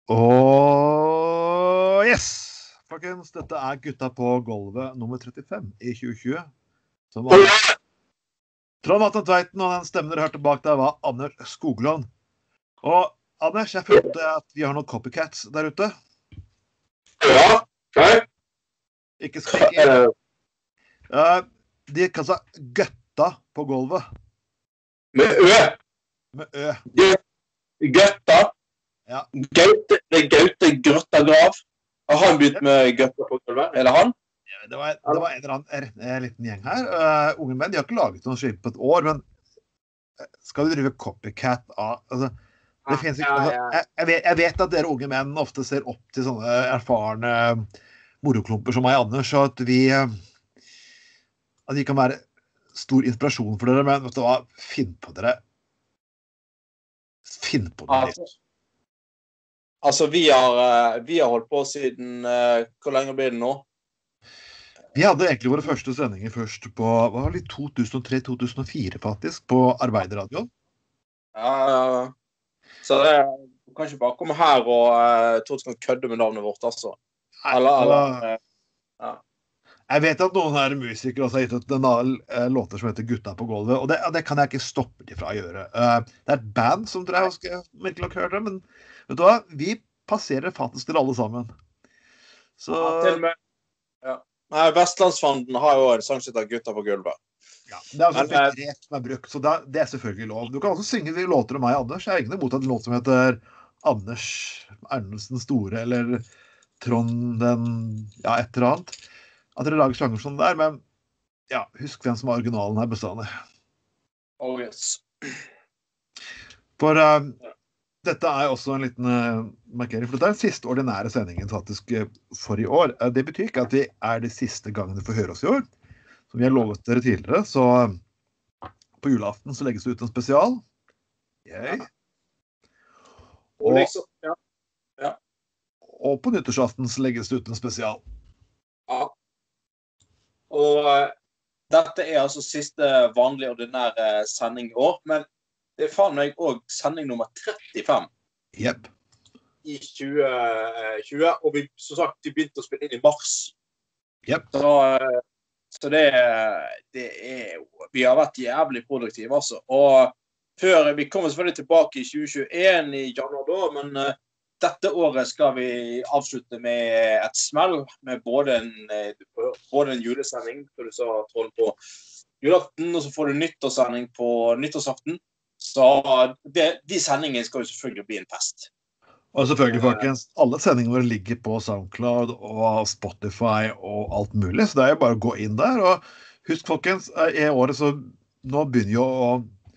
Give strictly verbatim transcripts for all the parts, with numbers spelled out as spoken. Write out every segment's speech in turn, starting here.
Og yes! Folkens, dette er Gutta på gulvet nummer trettifem i tjue tjue. Som var Trond Atten Tveiten, og den stemmen dere hørte bak der var Anders Skoglund. Og Anders, jeg følte at vi har noen copycats der ute. Ja, ok. Ikke skrik inn. Uh, de kan seg Gutta på gulvet. Med ø. Med ø. Gøtta. Ja. Gaute, det er Gaute Grøtta Grav. Har han begynt med Gøtta på gulvet? Er det han? Ja, det, var, det var en eller annen en liten gjeng her. Uh, unge menn, de har ikke laget noen skilt på et år, men skal vi drive copycat av? Altså, det finnes ikke, altså, jeg, jeg, vet, jeg vet at dere unge menn ofte ser opp til sånne erfarne moroklumper som meg, Anders, så at vi at de kan være stor inspirasjon for dere, men vet du hva, finn på dere. Finn på dere litt. Altså, altså vi, har, vi har holdt på siden, uh, hvor lenge blir det nå? Vi hadde egentlig våre første sendinger først på, hva var det, to tusen og tre til to tusen og fire faktisk, på Arbeiderradioen. Ja, ja, så det kan ikke bare komme her og uh, tro at du kan kødde med navnet vårt, altså. Eller, eller, uh, ja. Jeg vet at noen her musikere også har gitt ut en uh, låter som heter Gutta på gulvet, og det, det kan jeg ikke stoppe de fra å gjøre. Uh, det er et band som tror jeg husker virkelig har hørt det, men vet du hva? Vi passerer faktisk til alle sammen. Så... Ja, til og med. Ja. Nei, Vestlandsfanden har jo en sang som heter Gutta på gulvet. Ja, det er altså et begrep som er brukt, så det er, det er selvfølgelig lov. Du kan også synge de låter om meg, Anders. Jeg har ikke imot en låt som heter Anders Ernelsen Store, eller Trond den, ja, et eller annet. At dere lager slanger sånn der, men ja, husk hvem som er originalen her bestandig. Oh yes. For uh, dette er også en liten uh, markering, for dette er den siste ordinære sendingen faktisk uh, for i år. Uh, det betyr ikke at vi er de siste gangene for å høre oss i år, som vi har lovet dere tidligere, så uh, på julaften så legges det ut en spesial. Yay. Og, og, liksom, ja. Ja. Og på nyttårsaften så legges det ut en spesial. Ja. Og uh, dette er altså siste vanlige ordinære sending i år, men det er faen meg også sending nummer trettifem. Jep. I tjue tjue, og vi, som sagt, vi begynte å spille inn i mars. Jep. Så, uh, så det, det er jo, vi har vært jævlig produktive, altså. Og før, vi kommer selvfølgelig tilbake i tjue tjueen i januar da, men uh, dette året skal vi avslutte med et smell, med både en, både en julesending, for du sa Trond, på julaften, og så får du nyttårssending på nyttårsaften. Så det, de sendingene skal jo selvfølgelig bli en fest. Og selvfølgelig, folkens, alle sendingene våre ligger på SoundCloud og Spotify og alt mulig, så det er jo bare å gå inn der. Og husk, folkens, i året så nå begynner jo å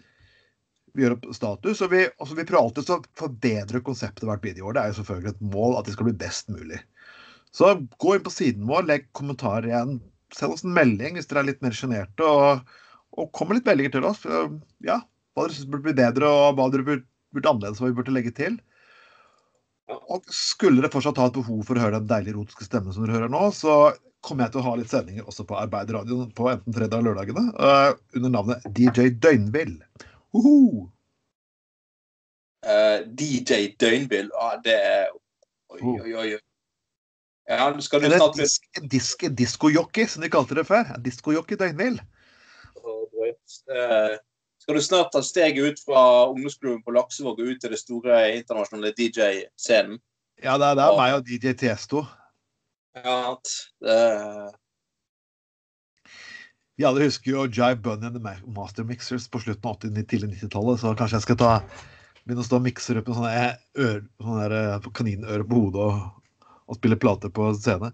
vi gjør opp status, og vi, altså vi prøver alltid å forbedre konseptet hvert videoår. Det er jo selvfølgelig et mål at det skal bli best mulig. Så gå inn på siden vår, legg kommentarer igjen, send oss en melding hvis dere er litt mer generte, og, og kom med litt meldinger til oss. For, ja, hva dere synes burde bli bedre, og hva dere burde, burde annerledes, hva vi burde legge til. Og skulle dere fortsatt ha et behov for å høre den deilige erotiske stemmen som dere hører nå, så kommer jeg til å ha litt sendinger også på Arbeiderradioen på enten fredag og lørdagene, uh, under navnet D J Døgnvill. Uhu. Uh, D J Døgnvill, ah, det er oi, oi, oi. Ja, skal du er det snart... disk, disk, disco-jockey, som de kalte det før? Disco-jockey Døgnvill. Uh, skal du snart ta steget ut fra ungdomsklubben på Laksevåg og ut til det store internasjonale D J-scenen? Ja, det er, det er og... meg og D J Tiesto. Ja, det... Vi alle husker jo Jive Bunny and the Master Mixers på slutten av åtti- til nitti-tallet, så kanskje jeg skal ta, begynne å stå og mixer opp med sånne, ør, sånne der kaninører på hodet og, og spille plater på scene.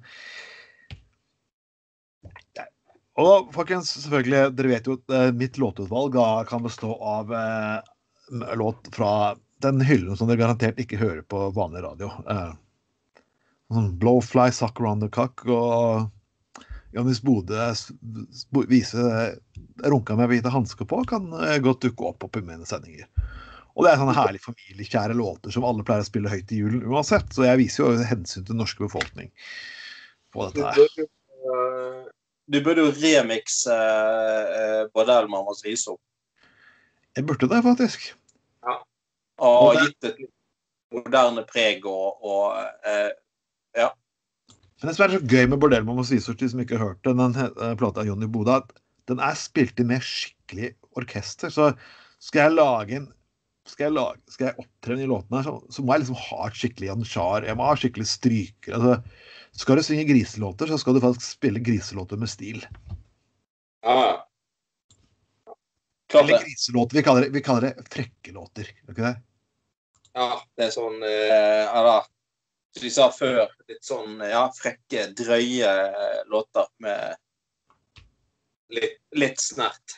Og folkens, selvfølgelig, dere vet jo at uh, mitt låtutvalg kan bestå av uh, låt fra den hyllen som dere garantert ikke hører på vanlig radio. Uh, sånn Blowfly, Suck Around the Cock og... Johannes Bode vise runka med hvite hansker på, kan godt dukke opp opp i mine sendinger. Og det er sånne herlige familiekjære låter som alle pleier å spille høyt i julen uansett, så jeg viser jo hensyn til den norske befolkning på dette her. Du burde, du burde jo remixe uh, Bordellmammas visom. Jeg burde det, faktisk. Ja, og, og det... gitt et moderne preg og, og uh, ja. Men det som er så gøy med Bordell, man må si så til som ikke har hørt den, den plata av Johnny Boda, at den er spilt inn med skikkelig orkester, så skal jeg lage en, skal jeg, lage, skal jeg opptrene i låten her, så, så må jeg liksom ha et skikkelig jansjar, jeg må ha skikkelig stryker, altså, skal du synge griselåter, så skal du faktisk spille griselåter med stil. Ja, Eller griselåter, vi kaller det, vi kaller det frekkelåter, ikke det? Ja, det er sånn, uh, ja da, som vi sa før, litt sånn, ja, frekke, drøye låter med litt, litt snert.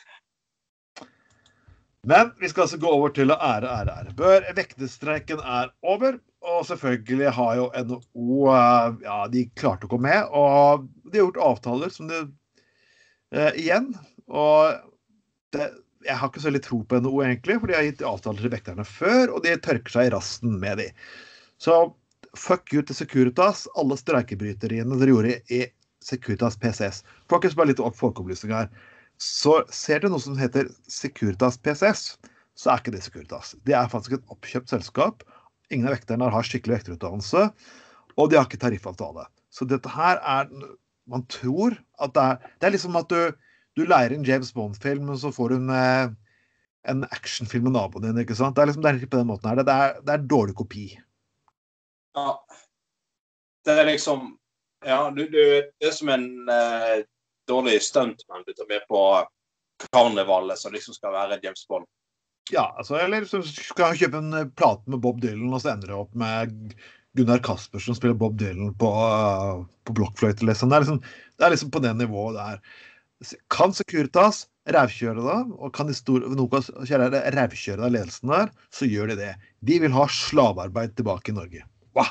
Men vi skal altså gå over til å ære, ære, ære. Bør, vektestreiken er over, og selvfølgelig har jo N H O, ja, de klarte å gå med, og de har gjort avtaler som det, eh, igjen, og det, jeg har ikke så veldig tro på N H O egentlig, for de har gitt avtaler til vekterne før, og de tørker seg i rasten med de. Så fuck you til Securitas, alle streikebryteriene dere gjorde i Securitas P C S. Folkens, bare litt opp folkeopplysning her. Så ser du noe som heter Securitas P C S, så er ikke det Securitas. Det er faktisk et oppkjøpt selskap. Ingen av vekterne har skikkelig vekterutdannelse, og de har ikke tariffavtale. Så dette her er, man tror at det er, det er liksom at du, du leier en James Bond-film, og så får du en, en actionfilm med naboen din, ikke sant? Det er liksom det er ikke på den måten her. Det er, det er dårlig kopi. Ja, det er liksom, ja, du, du, det er som en eh, dårlig stuntman du tar med på karnevalet, som liksom skal være James Bond. Ja, altså, eller så skal jeg kjøpe en plate med Bob Dylan, og så ender det opp med Gunnar Kaspersen som spiller Bob Dylan på, uh, på blokkfløyte, liksom. Det er liksom, det er liksom på det nivået der. Kan Securitas rævkjøre da, og kan de store, noe kjære rævkjøre av ledelsen der, så gjør de det. De vil ha slavearbeid tilbake i Norge. Hva?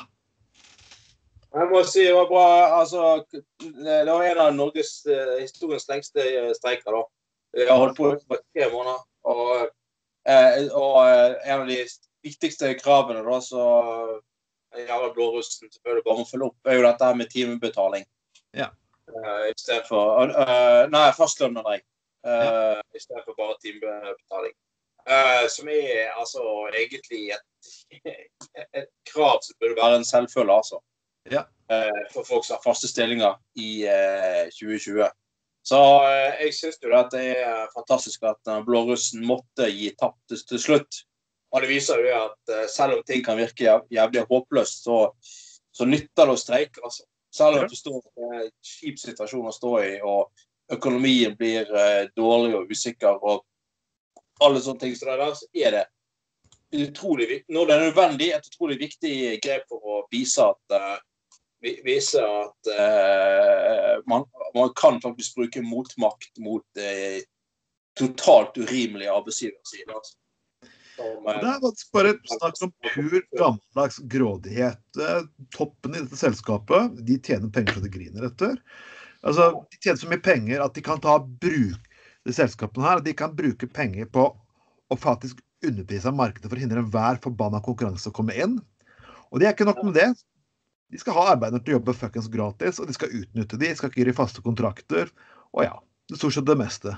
Jeg må si det var bra, altså, det var en av Norges uh, historiens lengste streiker da. Jeg har holdt på i tre måneder, og, uh, og uh, en av de viktigste kravene da, så jævla blårussen selvfølgelig bare må følge opp, er jo dette her med timebetaling. Ja. Uh, I stedet for, uh, nei, fastlønn av deg, uh, ja. I stedet for bare timebetaling. Uh, som er altså egentlig et, et krav som burde være en selvfølge, altså. Ja. Uh, for folk som har faste stillinger i uh, tjue tjue. Så uh, jeg synes jo at det er fantastisk at uh, blårussen måtte gi tapt til, til slutt. Og det viser jo at uh, selv om ting kan virke jæv jævlig håpløst, så, så nytter det å streike, altså. Selv om jeg forstår at det er en kjip situasjon å stå i, og økonomien blir uh, dårlig og usikker, og alle sånne ting, så der, så er det utrolig viktig. Når det er nødvendig, et utrolig viktig grep for å vise at uh, vise at uh, man, man kan faktisk bruke motmakt mot uh, totalt urimelige arbeidsgiversider. Altså. Som, uh, det er bare snakk om pur gammeldags grådighet. Toppen i dette selskapet, de tjener penger så de griner etter. Altså, de tjener så mye penger at de kan ta bruk de selskapene her, de kan bruke penger på å faktisk underprise av markedet for å hindre hver forbanna konkurranse å komme inn. Og det er ikke nok med det. De skal ha arbeidere til å jobbe fuckings gratis, og de skal utnytte de, de skal ikke gjøre faste kontrakter, og ja, det er stort sett det meste.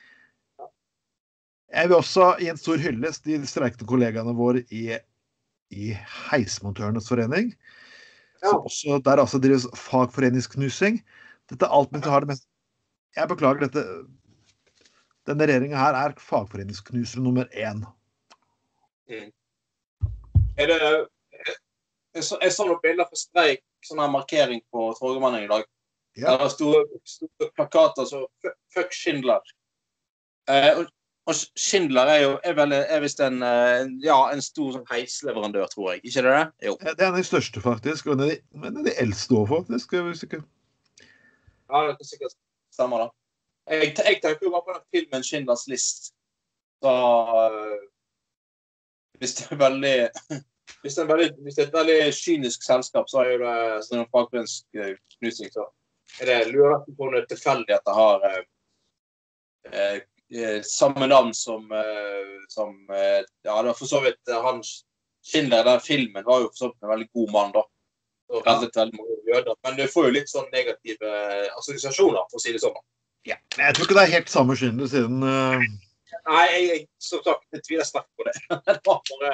Jeg vil også gi en stor hyllest de streikende kollegaene våre i, i Heismontørenes forening, som også, der altså drives fagforeningsknusing. Dette er alt man skal ha det mest. Jeg beklager dette. Denne regjeringen her er fagforeningsknusere nummer én. Mm. Er det... Jeg så, jeg så noen bilder for streik, sånn her markering på Torgallmenningen i dag. Ja. Der er store, store plakater, så fuck Schindler. Eh, og, og Schindler er jo er vel, er vist en, ja, en stor sånn heisleverandør, tror jeg. Ikke det det? Jo. Det er den største faktisk, og den er de, men den er de eldste også faktisk, jeg vet ikke. Ja, det er sikkert stemmer da. Jeg, jeg tenker jo bare på den filmen Schindlers List. Så hvis det er veldig... Hvis det, er veldig, hvis det er et veldig kynisk selskap, så er jo det sånn en fagforeningsknusing, så er det lurer på noe tilfeldig at det har eh, eh, samme navn som, eh, som eh, ja, det var for så vidt han Schindler, den filmen var jo for så vidt en veldig god mann da, og reddet veldig mange jøder, men du får jo litt sånn negative assosiasjoner, for å si det sånn. Ja, jeg tror ikke det er helt samme Schindler siden... Uh... Nei, jeg, jeg som sagt, jeg tviler sterkt på det. Det var bare...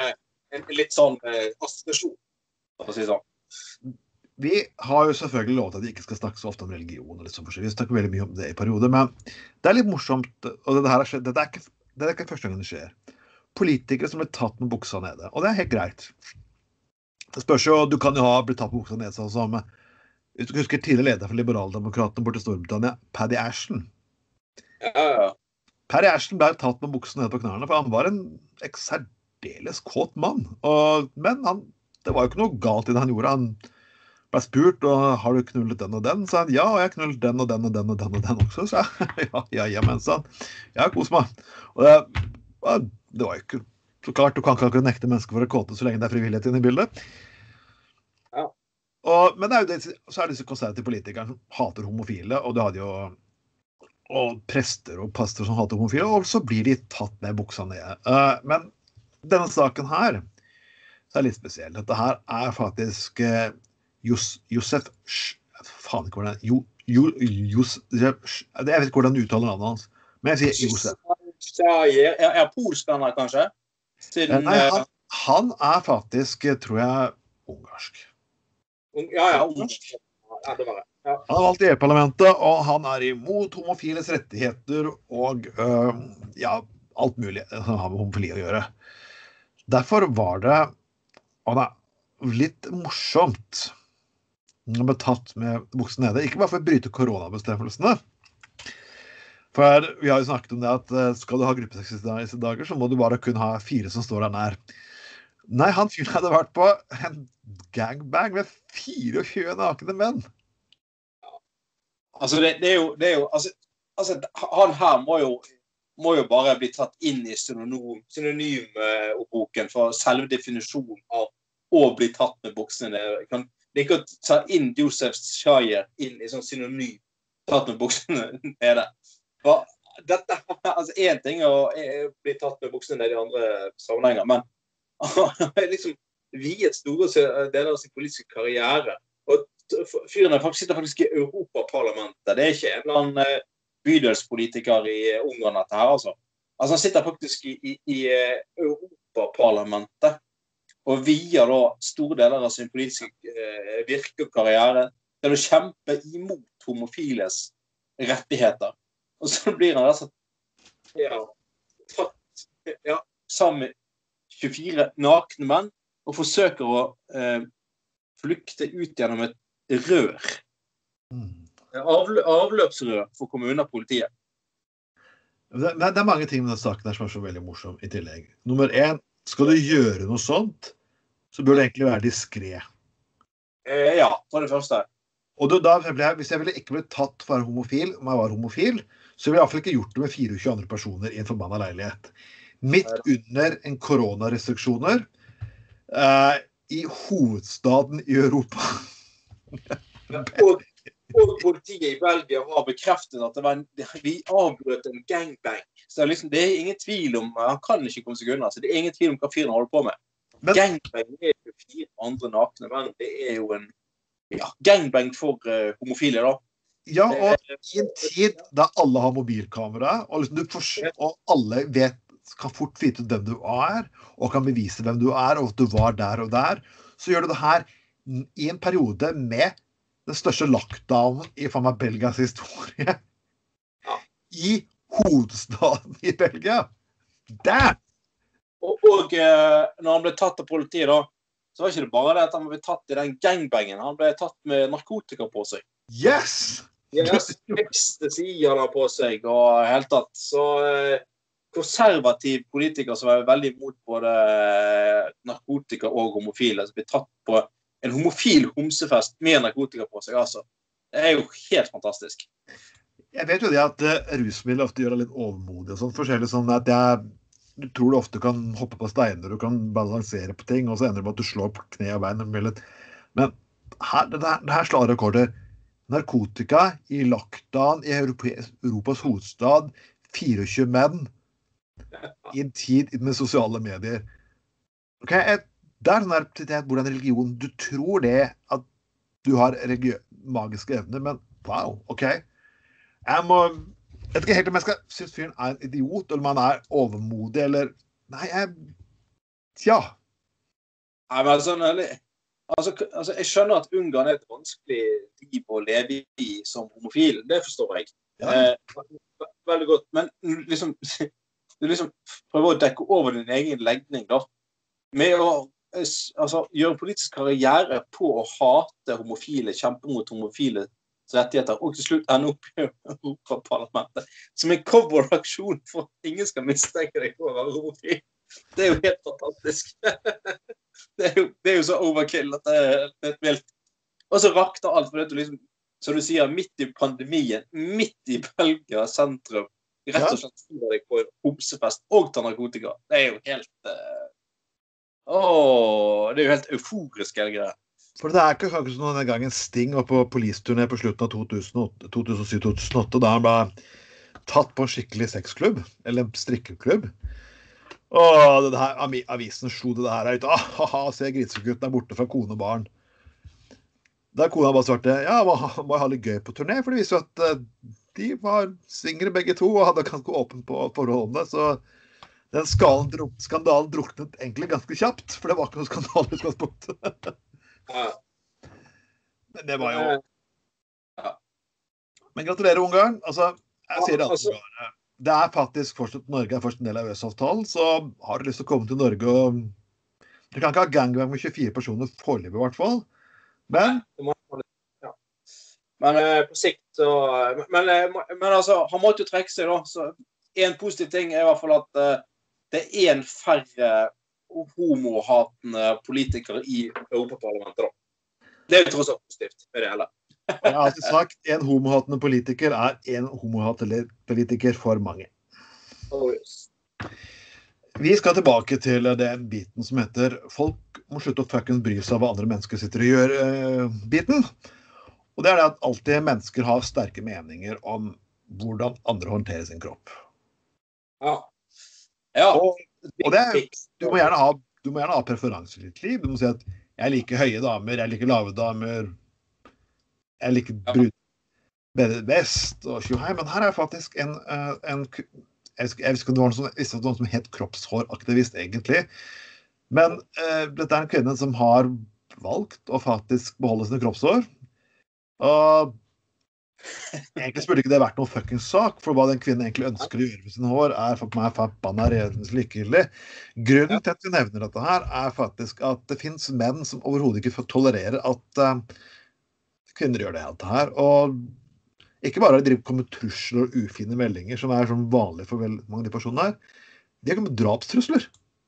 en litt sånn eh, assosiasjon, for å si sånn. Vi har jo selvfølgelig lovet at vi ikke skal snakke så ofte om religion og litt sånn forskjellig. Vi snakker veldig mye om det i perioder, men det er litt morsomt, og det her har skjedd, det er ikke, det er ikke første gang det skjer. Politikere som blir tatt med buksa nede, og det er helt greit. Det spørs jo, du kan jo ha blitt tatt med buksa nede, sånn som, hvis du husker tidligere leder for Liberaldemokratene bort til Storbritannia, Paddy Ashton. Ja, ja. Paddy Ashton ble tatt med buksa nede på knærne, for han var en særdeles kåt mann, og, men han, det var jo ikke noe galt i det han gjorde. Han ble spurt, og har du knullet den og den? Så han, ja, og jeg knullet den og den og den og den og den også, så jeg, ja, ja, ja, men sa han, ja, kos meg. Og det, det var jo ikke, så klart, du kan ikke nekte mennesker for å kåte så lenge det er frivillighet inne i bildet. Ja. Og, men det er jo det, så er det disse konservative politikere som hater homofile, og det hadde jo, og prester og pastor som hater homofile, og så blir de tatt med buksa nede. Uh, men denne saken her, så er det litt spesiell. Dette her er faktisk... Uh, Jos, Josef, faen ikke hvordan, jo, jo, Josef, jeg vet ikke hvordan du uttaler navnet hans, men jeg sier Josef. Er, er polsk han er, kanskje? Siden, Nei, han, han er faktisk, tror jeg, ungarsk. Ja, ja, ungarsk. Ja, det var det. Ja. Han har valgt i E-parlamentet, og han er imot homofiles rettigheter og øh, ja, alt mulig som har med homofili å gjøre. Derfor var det, og det er litt morsomt, han ble tatt med buksen nede, ikke bare for å bryte koronabestemmelsene. For vi har jo snakket om det at skal du ha gruppesex i disse dager, så må du bare kun ha fire som står der nær. Nei, han fyren hadde vært på en gangbang med tjuefire nakne menn. Altså, det, det er jo, det er jo altså, altså, han her må jo, må jo bare bli tatt inn i synonym, synonymoppboken for selve definisjonen av å bli tatt med buksene. Kan Det er ikke å ta inn Josef Schayer inn i sånn synonym, tatt med buksene nede. For dette, altså en ting er å bli tatt med buksene nede i andre sammenhenger, men liksom viet store deler av sin politiske karriere. Og fyren er faktisk, sitter faktisk i Europaparlamentet. Det er ikke en eller annen bydelspolitiker i Ungarn dette her, altså. Altså han sitter faktisk i, i, i Europaparlamentet. Og vier da store deler av sin politiske eh, virke og karriere til å kjempe imot homofiles rettigheter. Og så blir han rett og slett ja, tatt ja, sammen med tjuefire nakne menn og forsøker å eh, flykte ut gjennom et rør. Avlø avløpsrør for kommunen og politiet. Det, det er mange ting med denne saken der som er så veldig morsom i tillegg. Nummer en, skal du gjøre noe sånt, så bør det egentlig være diskret. Eh, ja, for det første. Og da, hvis jeg ville ikke blitt tatt for å være homofil, om jeg var homofil, så ville jeg i hvert fall ikke gjort det med tjuefire andre personer i en forbannet leilighet. Midt under en koronarestriksjoner eh, i hovedstaden i Europa. og, og politiet i Belgia har bekreftet at det var en, vi avbrøt en gangbang. Så det er, liksom, det er ingen tvil om, han kan ikke komme seg unna, så det er ingen tvil om hva fyren holder på med. Men, gangbang er jo fire andre nakne, men det er jo en ja, gangbang for uh, homofile da. Ja, og i en tid der alle har mobilkamera, og, liksom du får, og alle vet, kan fort vite hvem du er, og kan bevise hvem du er, og at du var der og der, så gjør du det her i en periode med den største lockdownen i for meg Belgias historie. Ja. I hovedstaden i Belgia. Der! Og, og eh, når han ble tatt av politiet da, så var ikke det bare det at han ble tatt i den gangbangen. Han ble tatt med narkotika på seg. Yes! Yes, ecstasy han har på seg, og helt tatt. Så eh, konservativ politiker som er veldig imot både narkotika og homofile, som ble tatt på en homofil homsefest med narkotika på seg, altså. Det er jo helt fantastisk. Jeg vet jo det at uh, rusmidler ofte gjør deg litt overmodig og sånn, forskjellig sånn at jeg du tror du ofte kan hoppe på steiner, du kan balansere på ting, og så ender det med at du slår på kne og bein. Men her, det, her, det her slår rekorder. Narkotika i lockdown i Europas, Europas hovedstad, tjuefire menn i en tid med sosiale medier. Ok, et, det er sånn der, hvordan religion, du tror det at du har magiske evner, men wow, ok. Jeg må... Jeg vet ikke helt om jeg skal synes fyren er en idiot, eller om han er overmodig, eller... Nei, jeg... Tja. Nei, men sånn, altså, altså, jeg skjønner at Ungarn er et vanskelig liv å leve i som homofil. Det forstår jeg. Ja. Eh, veldig godt. Men liksom, du liksom prøver å dekke over din egen legning da. Med å altså, gjøre politisk karriere på å hate homofile, kjempe mot homofile rettigheter, og til slutt ende opp i Europaparlamentet. Som en cover-aksjon for at ingen skal mistenke deg på å være homofil. Det er jo helt fantastisk. Det er jo, det er jo så overkill at det er helt vilt. Og så rakter alt, for det du liksom, som du sier, midt i pandemien, midt i Belgia sentrum, rett og slett styrer deg på en homsefest og tar narkotika. Det er jo helt... Uh... Åh, det er jo helt euforisk, hele greia. For det er ikke faktisk noen gang en Sting var på policeturné på slutten av to tusen syv til to tusen åtte, da han ble tatt på en skikkelig sexklubb, eller en strikkeklubb. Og det her, avisen slo det her ut. Ah, haha, se, grisegutten er borte fra kone og barn. Der kona bare svarte, ja, må, må jeg ha litt gøy på turné, for det viser jo at uh, de var svingere begge to, og hadde ganske åpent på forholdene, så den skandalen, skandalen druknet egentlig ganske kjapt, for det var ikke noe skandal i utgangspunktet. Ja. Men det var jo... Ja. Men gratulerer, Ungarn. Altså, jeg sier det altså, alltid. Det er faktisk fortsatt Norge er først en del av E Ø S-avtalen, så har du lyst til å komme til Norge og... Du kan ikke ha gangbang med tjuefire personer foreløpig i hvert fall, men... Ja. Men eh, på sikt så... Men, eh, men altså, han måtte jo trekke seg da, så en positiv ting er i hvert fall at eh, det er en færre homohatende politikere i Europaparlamentet da. Det er jo tross alt positivt med det hele. Jeg har alltid sagt, en homohatende politiker er en homohatende politiker for mange. Oh, yes. Vi skal tilbake til den biten som heter folk må slutte å fucking bry seg av hva andre mennesker sitter og gjør uh, biten. Og det er det at alltid mennesker har sterke meninger om hvordan andre håndterer sin kropp. Ja. Ja. Og, og det er, du må gjerne ha, du må gjerne ha preferanser i ditt liv. Du må si at jeg liker høye damer, jeg liker lave damer, jeg liker brud bedre best og tjohei, men her er faktisk en, en jeg vet ikke om det var noen som, det var noen som het kroppshåraktivist egentlig, men uh, dette er en kvinne som har valgt å faktisk beholde sine kroppshår, og egentlig spurde ikke det vært noen fucking sak, for hva den kvinnen egentlig ønsker å gjøre med sine hår er for meg forbanna regjeringens likegyldig. Grunnen til at vi nevner dette her er faktisk at det finnes menn som overhodet ikke får tolerere at uh, kvinner gjør det alt det her, og ikke bare driver kommet trusler og ufine meldinger, som er sånn vanlig for veldig mange av de personene her. De har kommet drapstrusler.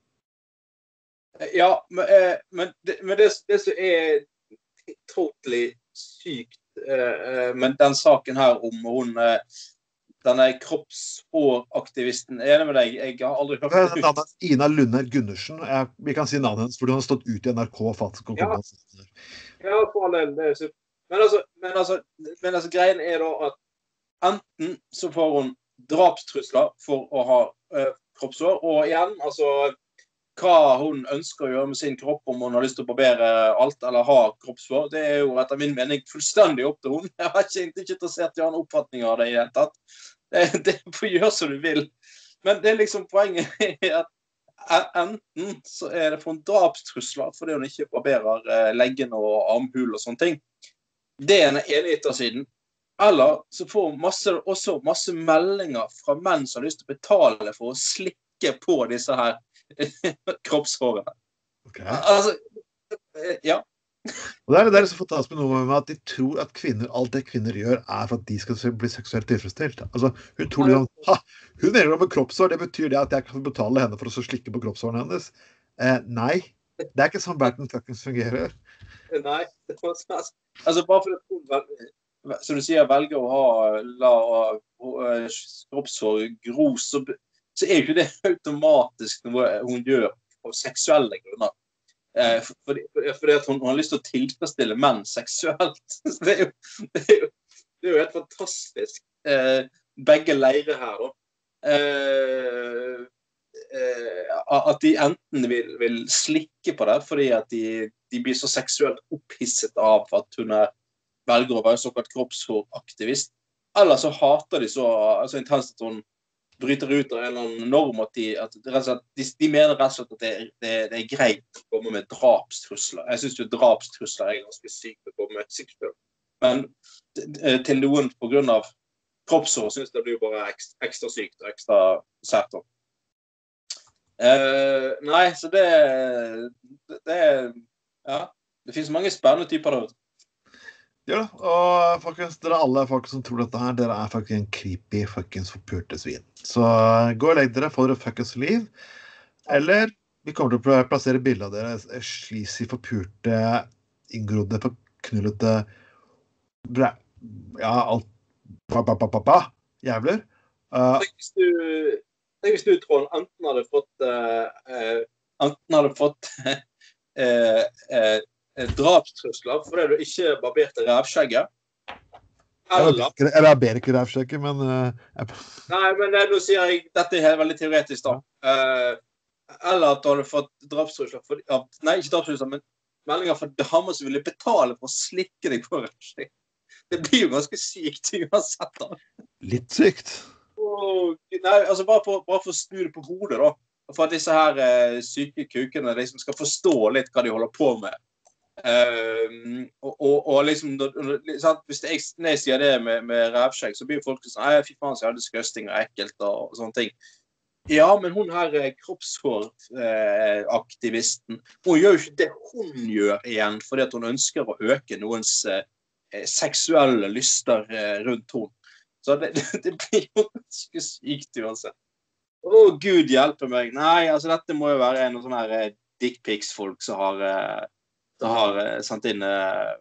Ja, men, eh, men, det, men det, det som er totally sykt, eh, men den saken her om hun, eh, denne kroppshåraktivisten, er enig med deg? Jeg har aldri hørt det ut. Navnet Ina Lunner Gundersen. Jeg, vi kan si navnet hennes, for hun har stått ut i N R K faktisk. Og ja. Ja, for all del, det er super. Men altså, men, altså, men altså, greien er da at enten så får hun drapstrusler for å ha eh, kroppshår, og igjen, altså, hva hun ønsker å gjøre med sin kropp, om hun har lyst til å barbere alt eller ha kroppshår, det er jo etter min mening fullstendig opp til hun. Jeg er ikke, ikke interessert i å ha en oppfatning av det i hele tatt. Det, det får gjøre som du vil. Men det er liksom poenget er at enten så er det for en drapstrusler fordi hun ikke barberer eh, leggen og armhul og sånne ting. Det er en enighetssiden. Eller så får hun masse, også masse meldinger fra menn som har lyst til å betale for å slikke på disse her kroppshårene. Okay. Altså, ja. Og det er det er så fantastisk med noe med at de tror at kvinner, alt det kvinner gjør er for at de skal bli seksuelt tilfredsstilt. Altså, hun tror liksom, ha, hun mener om kroppshår, det betyr det at jeg kan betale henne for å slikke på kroppshårene hennes. Eh, nei, det er ikke sånn verden fuckings fungerer. Nei, det var sånn. Altså bare for at hun, som du sier, velger å ha la kroppshår gro, så, så er jo ikke det automatisk noe hun gjør av seksuelle grunner. Eh, fordi, fordi at hun, hun har lyst til å tilfredsstille menn seksuelt. Det er jo, det er jo, det er jo helt fantastisk. Eh, begge leirer her da. Eh, eh, at de enten vil, vil slikke på det, fordi at de, de blir så seksuelt opphisset av at hun er, velger å være såkalt kroppshåraktivist, eller så hater de så, så intenst at hun bryter ut av en eller annen norm at de, at, rett og slett, de, de mener rett og slett at det, det, det er greit å komme med drapstrusler. Jeg synes jo drapstrusler er ganske sykt å komme med sykspill. Men til noen på grunn av kroppsår synes det blir jo bare ekstra, ekstra sykt og ekstra sært. Uh, nei, så det, det, det ja, det finnes mange spennende typer der ute. Ja, og folkens, dere alle folk som tror dette her, dere er faktisk en creepy fuckings forpurte svin. Så gå og legg dere, få dere fuckings liv. Eller vi kommer til å plassere bilder av dere sleazy, forpurte, inngrodde, forknullete, bra, ja, alt, ba, ba, ba, ba, ba, jævler. Uh, Tenk hvis du, tenk hvis du, Trond, enten hadde fått, uh, uh, enten hadde fått, uh, uh, drapstrusler fordi du ikke barberte rævskjegget. Eller... Eller jeg ber ikke rævskjegget, men... Uh, jeg... Nei, men nå sier jeg, dette er veldig teoretisk da. Uh, eller at du hadde fått drapstrusler, for, uh, nei, ikke drapstrusler, men meldinger for damer som ville betale for å slikke deg på rævskjegg. Det blir jo ganske sykt uansett da. Litt sykt. Oh, nei, altså bare for, bare for å snu det på hodet da. For at disse her uh, syke kukene liksom skal forstå litt hva de holder på med. Uh, og, og, og liksom sant? Hvis jeg, når jeg sier det med, med rævskjegg, så blir folk sånn, nei, fy faen, så er det disgusting og ekkelt og, og sånne ting. Ja, men hun her kroppshåraktivisten, uh, hun gjør jo ikke det hun gjør igjen, fordi at hun ønsker å øke noens uh, seksuelle lyster uh, rundt hun. Så det, det, det blir jo ganske sykt uansett. Å, Gud hjelpe meg. Nei, altså dette må jo være en av sånne her uh, dickpics-folk som har uh, har uh, sendt inn uh,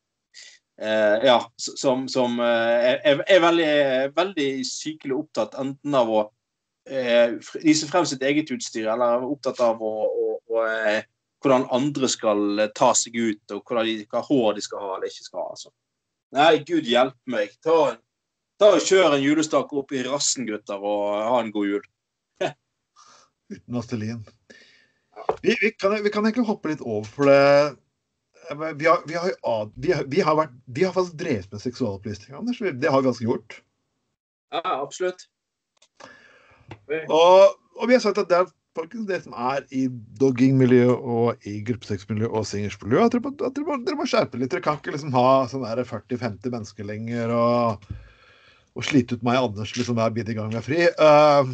uh, ja, som, som uh, er, er veldig, veldig sykelig opptatt enten av å uh, vise frem sitt eget utstyr, eller er opptatt av å, å, å, uh, hvordan andre skal uh, ta seg ut, og hvordan de, hva hår de skal ha eller ikke skal ha. Altså. Nei, Gud hjelpe meg. Ta, ta og kjør en julestak opp i rassen, gutter, og uh, ha en god jul. Uten Astelin. Vi, vi, kan, vi kan egentlig hoppe litt over for det. Vi har, vi, har, vi, har, vi, har vært, vi har faktisk drevet med seksualopplysning, Anders. Det har vi ganske gjort. Ja, absolutt. Og, og vi har sagt at det er folkens, det som er i dogging-miljø og i gruppesexmiljø og singersmiljø, at dere, at dere, dere må skjerpe litt. Dere kan ikke liksom ha sånn der førti til femti mennesker lenger og, og slite ut meg og Anders liksom hver bitte gang vi er fri. Uh,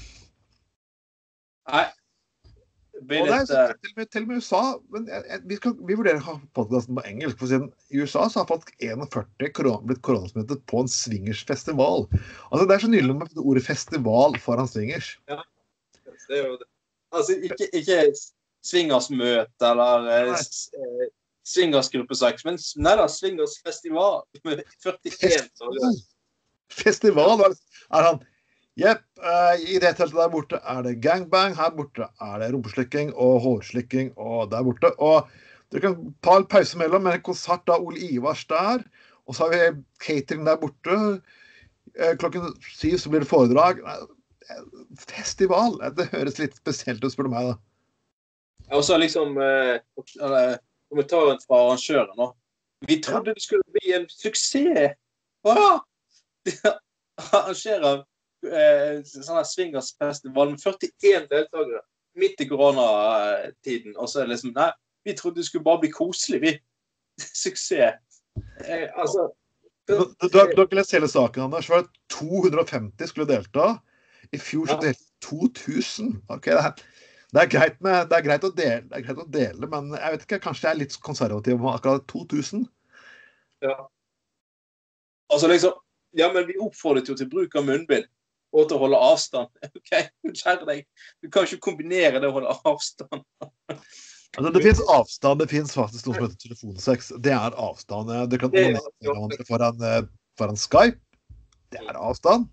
Nei. Og det er så, til, og med, til og med USA, men jeg, jeg, vi, skal, vi vurderer å ha podcasten på engelsk, for siden i USA så har faktisk førti korona, blitt koronasmittet på en swingersfestival. Altså det er så nydelig med ordet festival foran swingers. Ja, det er jo det. Altså ikke, ikke swingersmøte eller eh, swingersgruppesex, men nei da, swingersfestival med førtien. Festival, festival er han. Jepp, uh, i det teltet der borte er det gangbang, her borte er det rumpeslikking og hårslikking og der borte. Og dere kan ta en pause mellom med en konsert av Ole Ivars der, og så har vi catering der borte. Uh, klokken syv så blir det foredrag. Festival, det høres litt spesielt ut, spør du meg da. Ja, og så liksom uh, kommentaren fra arrangøren nå. Vi trodde ja. Det skulle bli en suksess. Hva? Arrangører Eh, sånn her swingersfestival med førtien deltakere midt i koronatiden, og så er det liksom, nei, vi trodde det skulle bare bli koselig, vi. Suksess. Eh, altså... Du har ikke lest hele saken, Anders. Det var to hundre og femti skulle delta. I fjor så delte to tusen. Ok, det er, det er greit med, det er greit å dele, det er greit å dele, men jeg vet ikke, kanskje jeg er litt konservativ med akkurat to tusen. Ja. Altså liksom, ja, men vi oppfordret jo til bruk av munnbind. Og til å holde avstand. Ok, kjære deg. Du kan ikke kombinere det å holde avstand. Altså, det finnes avstand, det finnes faktisk noe som heter telefonsex. Det er avstand. Du kan onanere foran, foran Skype. Det er avstand.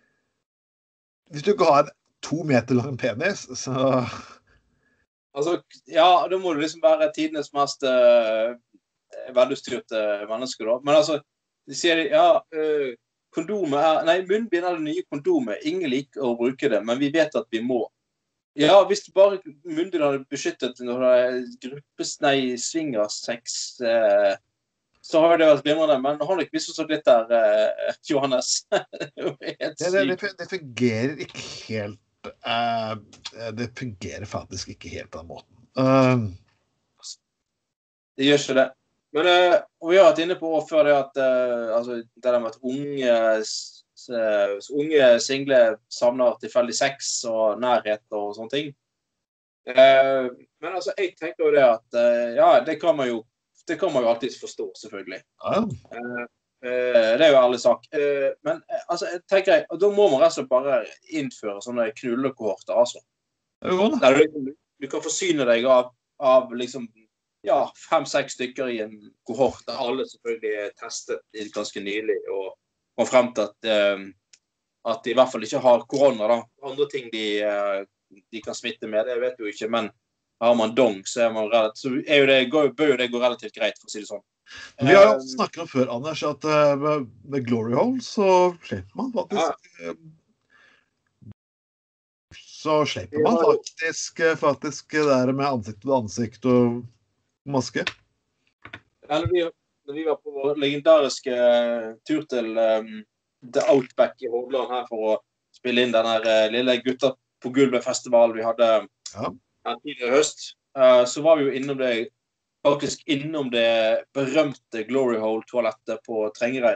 Hvis du ikke har en to meter lang penis, så... Altså, ja, da må du liksom være tidenes mest uh, velutstyrte mennesker da. Men altså, de sier, ja... Uh, kondomet er, nei, munnbind er det nye kondomet. Ingen liker å bruke det, men vi vet at vi må. Ja, hvis bare munnbind hadde beskyttet når det er gruppes, nei, swingersex, eh, så har det vært glimrende, men har du ikke misforstått litt der, eh, Johannes? det, det, det, det fungerer ikke helt, uh, det fungerer faktisk ikke helt på den måten. Uh, det gjør ikke det. Men uh, vi har vært inne på før det at, uh, altså, det der med at unge, uh, unge single savner tilfeldig sex og nærhet og sånne ting. Uh, men altså, jeg tenker jo det at, uh, ja, det kan man jo Det kan man jo alltid forstå, selvfølgelig. Ja. Uh, uh, det er jo ærlig sak. Uh, men uh, altså, jeg tenker jeg, da må man rett og slett bare innføre sånne knullekohorter, altså. Der du, du kan forsyne deg av, av liksom, ja, fem-seks stykker i en kohort, der alle selvfølgelig er testet ganske nylig, og kom frem til at, uh, at de i hvert fall ikke har korona, da. Andre ting de, uh, de kan smitte med, det vet jo ikke, men har man dong, så er man relativt, så er jo det, bør jo det gå relativt greit, for å si det sånn. Vi har jo snakket om før, Anders, at uh, med, med Glory Hole så slipper man faktisk ja. uh, så slipper man faktisk uh, faktisk det der med ansikt til ansikt og maske. Ja, når vi, når vi var på vår legendariske uh, tur til um, The Outback i Hordaland her for å spille inn den her uh, lille gutta på gulvet-festival vi hadde ja. Her tidligere høst, uh, så var vi jo innom det, faktisk innom det berømte Glory Hole-toalettet på Trengereid.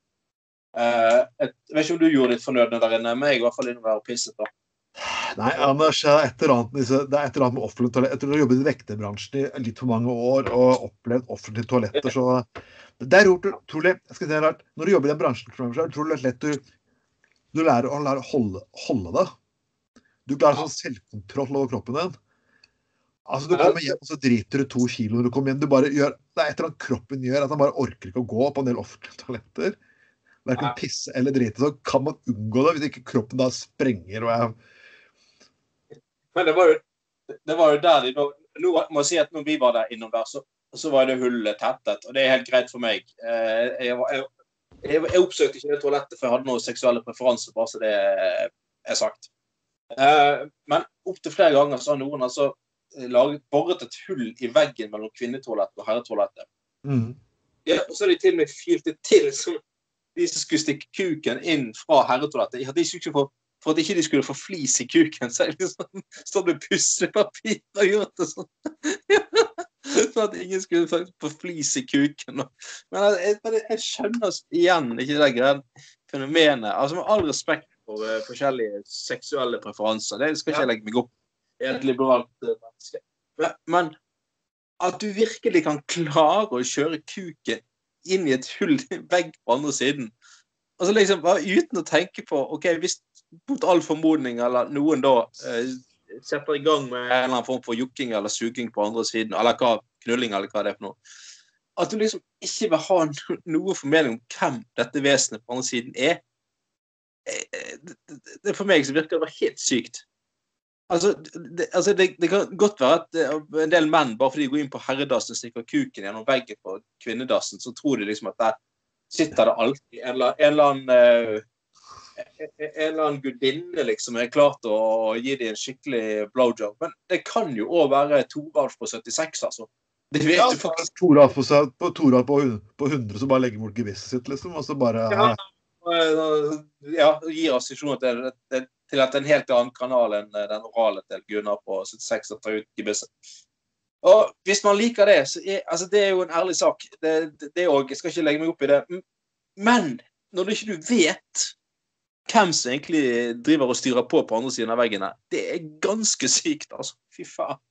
Uh, jeg vet ikke om du gjorde litt fornødende der inne, men jeg i hvert fall innom der og pisset da. Nei, Anders, det er et eller annet, det er et eller annet med offentlige toaletter. Jeg tror du har jobbet i vekterbransjen i litt for mange år og opplevd offentlige toaletter, så det er utrolig, jeg skal si det rart, når du jobber i den bransjen, så er det utrolig lett du, du lærer å lære å holde, holde det. Du klarer sånn selvkontroll over kroppen din. Altså, du kommer hjem, og så driter du to kilo når du kommer hjem. Du bare gjør, det er et eller annet kroppen gjør, at han bare orker ikke å gå på en del offentlige toaletter. Hverken pisse eller drite, så kan man unngå det, hvis ikke kroppen da sprenger. Og jeg... Men det var jo, det var jo der, de, nå, nå må jeg si at når vi var der innom der, så, så var det hullet tettet, og det er helt greit for meg. Jeg, jeg, jeg, jeg oppsøkte ikke det toalettet, for jeg hadde noen seksuelle preferanser, bare så det er sagt. Men opp til flere ganger så har noen altså laget, borret et hull i veggen mellom kvinnetoalettet og herretoalettet. Mm. Ja, og så har de til og med fylt det til som de som skulle stikke kuken inn fra herretoalettet. De skulle få, for at ikke de skulle få flis i kuken, så er det liksom stått med pussepapir og gjort det sånn. Sånn at ingen skulle få flis i kuken. Men jeg, jeg, jeg skjønner igjen ikke det greia fenomenet. Altså med all respekt for uh, forskjellige seksuelle preferanser, det skal ikke jeg legge meg opp. Et liberalt menneske. Men, men at du virkelig kan klare å kjøre kuken inn i et hull i vegg på andre siden, altså liksom bare uten å tenke på, ok, hvis mot all formodning eller noen da eh, setter i gang med en eller annen form for jukking eller suging på andre siden, eller hva, knulling eller hva det er for noe, at du liksom ikke vil ha noe formening om hvem dette vesenet på andre siden er, det, det, det for meg så virker det bare helt sykt. Altså, det, altså det, det kan godt være at en del menn, bare fordi de går inn på herredassen og stikker kuken gjennom veggen på kvinnedassen, så tror de liksom at der sitter det alltid en, en eller annen uh, en, en eller annen gudinne liksom er klart å gi dem en skikkelig blowjob. Men det kan jo også være Toralf på syttiseks, altså. Det vet ja, du faktisk. Toralf på, på, Toralf på, på hundre, så bare legger bort gevisset sitt, liksom, og så bare... Ja, ja gir assosiasjoner til det. Til at en helt annen kanal enn den orale til Gunnar på syttiseks og tar ut gebisset. Og hvis man liker det, så er, altså det er jo en ærlig sak. Det, det, det også, jeg skal ikke legge meg opp i det. Men når du ikke vet hvem som egentlig driver og styrer på på andre siden av veggene, det er ganske sykt, altså. Fy faen.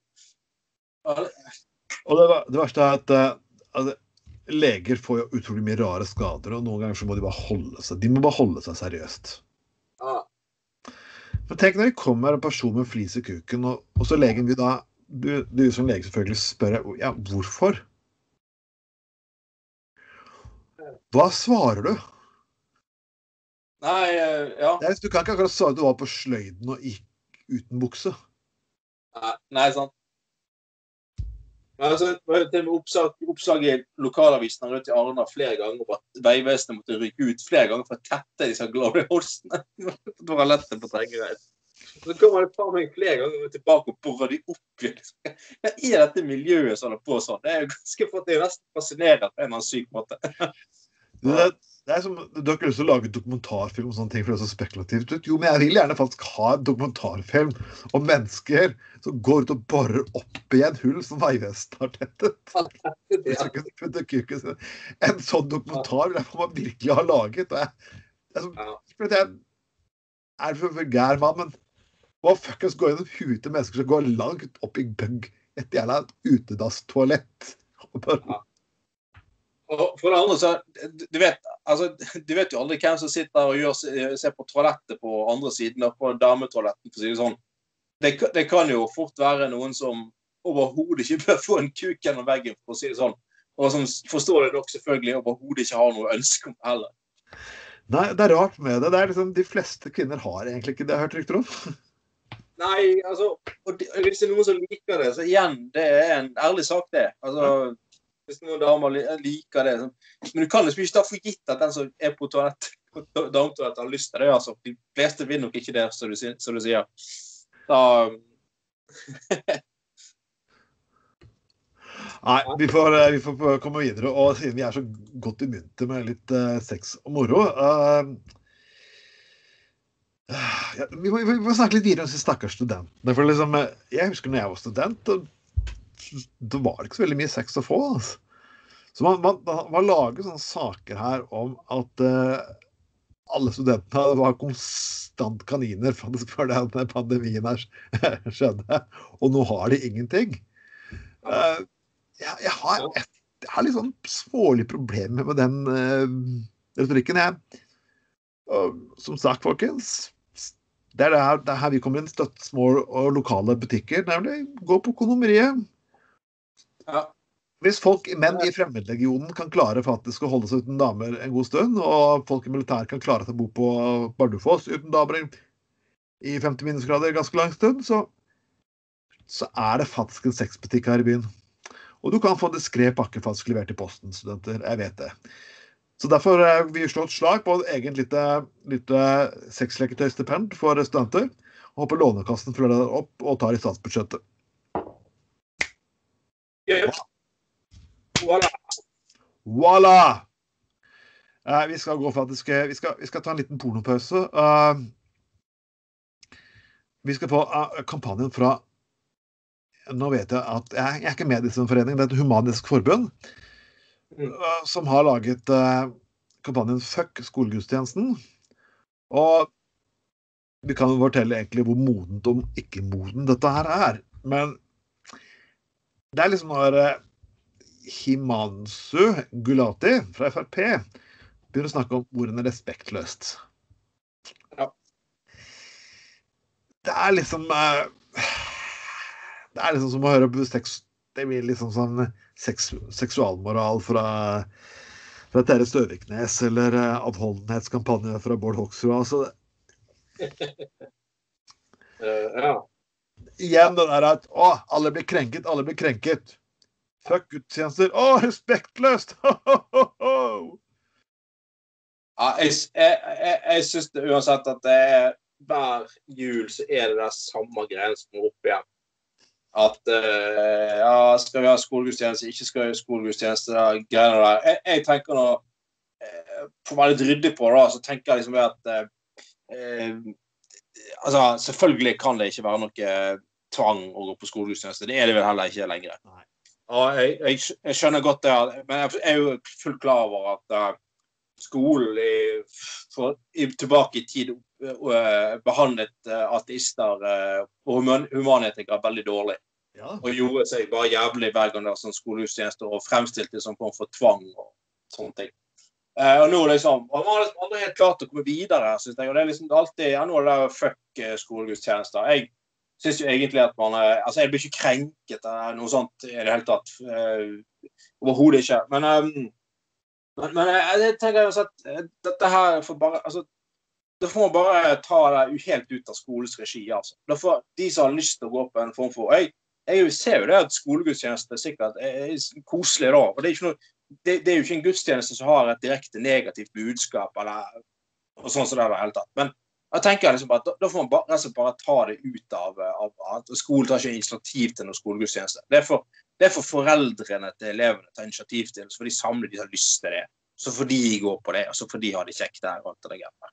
Og det, det verste er at altså, leger får jo utrolig mye rare skader, og noen ganger så må de bare holde seg. De må bare holde seg seriøst. Ja. Men tenk når det kommer en person med flis i kuken, og, og så legen vil da, du, du som lege selvfølgelig spør, ja, hvorfor? Hva svarer du? Nei, ja. Du kan ikke akkurat svare at du var på sløyden og gikk uten bukse. Nei, nei sant. Men altså, det var jo til og med oppslag, oppslag i lokalavisen rundt i Arna flere ganger om at Veivesenet måtte rykke ut flere ganger for å tette disse Glory Holsene. Det var lett på Trengereid. Så kommer det par meg flere ganger tilbake og borrer de opp. Hva er dette miljøet som holder på sånn? Det er jo ganske for det er nesten fascinerende på en eller annen syk måte. Det er, det er som, du har ikke lyst til å lage dokumentarfilm og sånne ting, for det er så spekulativt ut. Jo, men jeg vil gjerne faktisk ha en dokumentarfilm om mennesker som går ut og borrer opp i en hull som Vegvesenet har tettet. En sånn dokumentar vil jeg få meg virkelig ha laget. Og jeg, jeg, jeg, jeg er for vulgær mann, men hva fuckings går gjennom huet til mennesker som går langt opp i bøgg et jævla utedass-toalett? Ja. Og for det andre så, du vet, altså, du vet jo aldri hvem som sitter og gjør, ser på toalettet på andre siden og på dametoaletten, for å si det sånn. Det, det kan jo fort være noen som overhodet ikke bør få en kuk gjennom veggen, for å si det sånn. Og som forstår det nok selvfølgelig overhodet ikke har noe ønske om heller. Nei, det er rart med det. Det er liksom, de fleste kvinner har egentlig ikke det jeg har hørt rykter om. Nei, altså, og det, hvis det er noen som liker det, så igjen, det er en ærlig sak det. Altså, hvis noen damer liker det. Men du kan liksom ikke da få gitt at den som er på toalett, på dametoalett har lyst til det, altså. De fleste vil nok ikke det, som du, som du sier. Da... Nei, vi får, vi får komme videre, og siden vi er så godt i mynte med litt uh, sex og moro, uh, Ja, vi, må, vi må snakke litt videre om disse stakkars studentene. For liksom, jeg husker når jeg var student, det var ikke så veldig mye sex å få. Altså. Så man, man, man lager sånne saker her om at uh, alle studentene var konstant kaniner faktisk før denne pandemien her skjedde. Og nå har de ingenting. Uh, jeg, jeg, har et, jeg har litt sånn smålig problemer med den uh, retorikken. Jeg, uh, som sagt, folkens, Det er, det, her, det er her vi kommer inn, støtte små og lokale butikker, nemlig gå på kondomeriet. Ja. Hvis folk, menn i fremmedlegionen kan klare faktisk å holde seg uten damer en god stund, og folk i militær kan klare seg å bo på Bardufoss uten damer i femti minusgrader ganske lang stund, så, så er det faktisk en sexbutikk her i byen. Og du kan få diskret pakke faktisk levert i posten, studenter, jeg vet det. Så derfor vil vi slå et slag på et egen lite, lite sexleketøystipend for studenter, og håper Lånekassen følger det opp og tar i statsbudsjettet. Ja. Voilà. Voilà! Eh, vi skal gå faktisk, vi skal, vi skal ta en liten pornopause. Uh, vi skal få uh, kampanjen fra, nå vet jeg at, jeg, jeg er ikke med i denne foreningen, det er et humanisk forbund, Mm. som har laget uh, kampanjen Fuck skolegudstjenesten. Og vi kan jo fortelle egentlig hvor modent og ikke modent dette her er. Men det er liksom når uh, Himanshu Gulati fra F R P begynner å snakke om ordene respektløst. Ja. Det er liksom uh, det er liksom som å høre på sex. Det blir liksom sånn sex, seksualmoral fra, fra Terje Støviknes eller uh, avholdenhetskampanje fra Bård Hoksrud. Altså, uh, ja. Igjen det der at å, alle blir krenket, alle blir krenket. Fuck gudstjenester. Å, respektløst! Ja, jeg, jeg, jeg, jeg synes det uansett at det er hver jul så er det der samme greiene som er opp igjen. At uh, ja, skal vi ha skolegudstjeneste, ikke skal vi ha skolegudstjeneste, greiene der. Jeg, jeg tenker nå, uh, for å være litt ryddig på det, så tenker jeg liksom at uh, uh, altså, selvfølgelig kan det ikke være noe tvang å gå på skolegudstjeneste. Det er det vel heller ikke lenger. Nei. Og jeg, jeg, jeg skjønner godt det, men jeg er jo fullt klar over at uh, skolen er for, i, tilbake i tid uh, behandlet uh, ateister uh, og human, humanetikere veldig dårlig. Ja. Og gjorde seg bare jævlig hver gang det var sånn skolegudstjeneste og fremstilte som form for tvang og sånne ting. Uh, og nå liksom, og man har aldri helt klart å komme videre, synes jeg, og det er liksom alltid, ja, nå er det der fuck skolegudstjenester. Jeg synes jo egentlig at man, uh, altså jeg blir ikke krenket av noe sånt i det hele tatt, uh, overhodet ikke, men um, Men, men jeg, jeg tenker jo at dette her får bare, altså, det får man bare ta det helt ut av skolens regi, altså. Da får de som har lyst til å gå på en form for, jeg, jeg ser jo det at skolegudstjeneste er sikkert er, er koselig da, og det er, ikke noe, det, det er jo ikke en gudstjeneste som har et direkte negativt budskap, eller og sånn som det er det hele tatt. Men Jeg tenker liksom at da, da får man bare, altså bare ta det ut av, av annet. Og skolen tar ikke initiativ til noen skolegudstjeneste. Det er for, det er for foreldrene til elevene å ta initiativ til, så får de samle de har lyst til det. Så får de gå på det, og så får de ha det kjekt der. Og alt det der.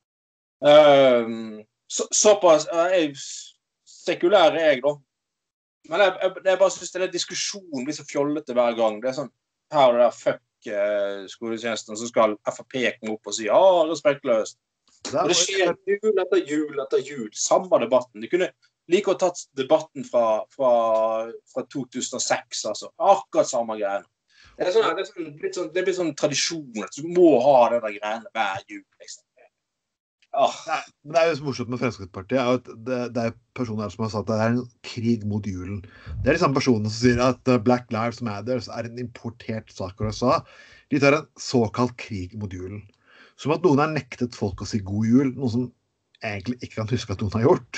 Um, så, såpass jeg, sekulær er jeg da. Men jeg, jeg, jeg bare synes det er diskusjon blir så fjollete hver gang. Det er sånn, her er det der fuck uh, skolegudstjenesten, så skal F R P komme opp og si, ja, respektløst. Og det skjer jul etter jul etter jul, samme debatten. De kunne like å tatt debatten fra, fra, fra to tusen og seks, altså. Akkurat samme greiene. Det, er sånn, det, er sånn, litt sånn, det blir sånn tradisjon at du må ha det der greiene hver jul, liksom. Ah. Nei, men det er jo så morsomt med Fremskrittspartiet, er at det, det er personer som har sagt at det er en krig mot julen. Det er de samme personene som sier at Black Lives Matter er en importert sak i U S A. De tar en såkalt krig mot julen. Som at noen har nektet folk å si god jul, noe som egentlig ikke kan huske at noen har gjort.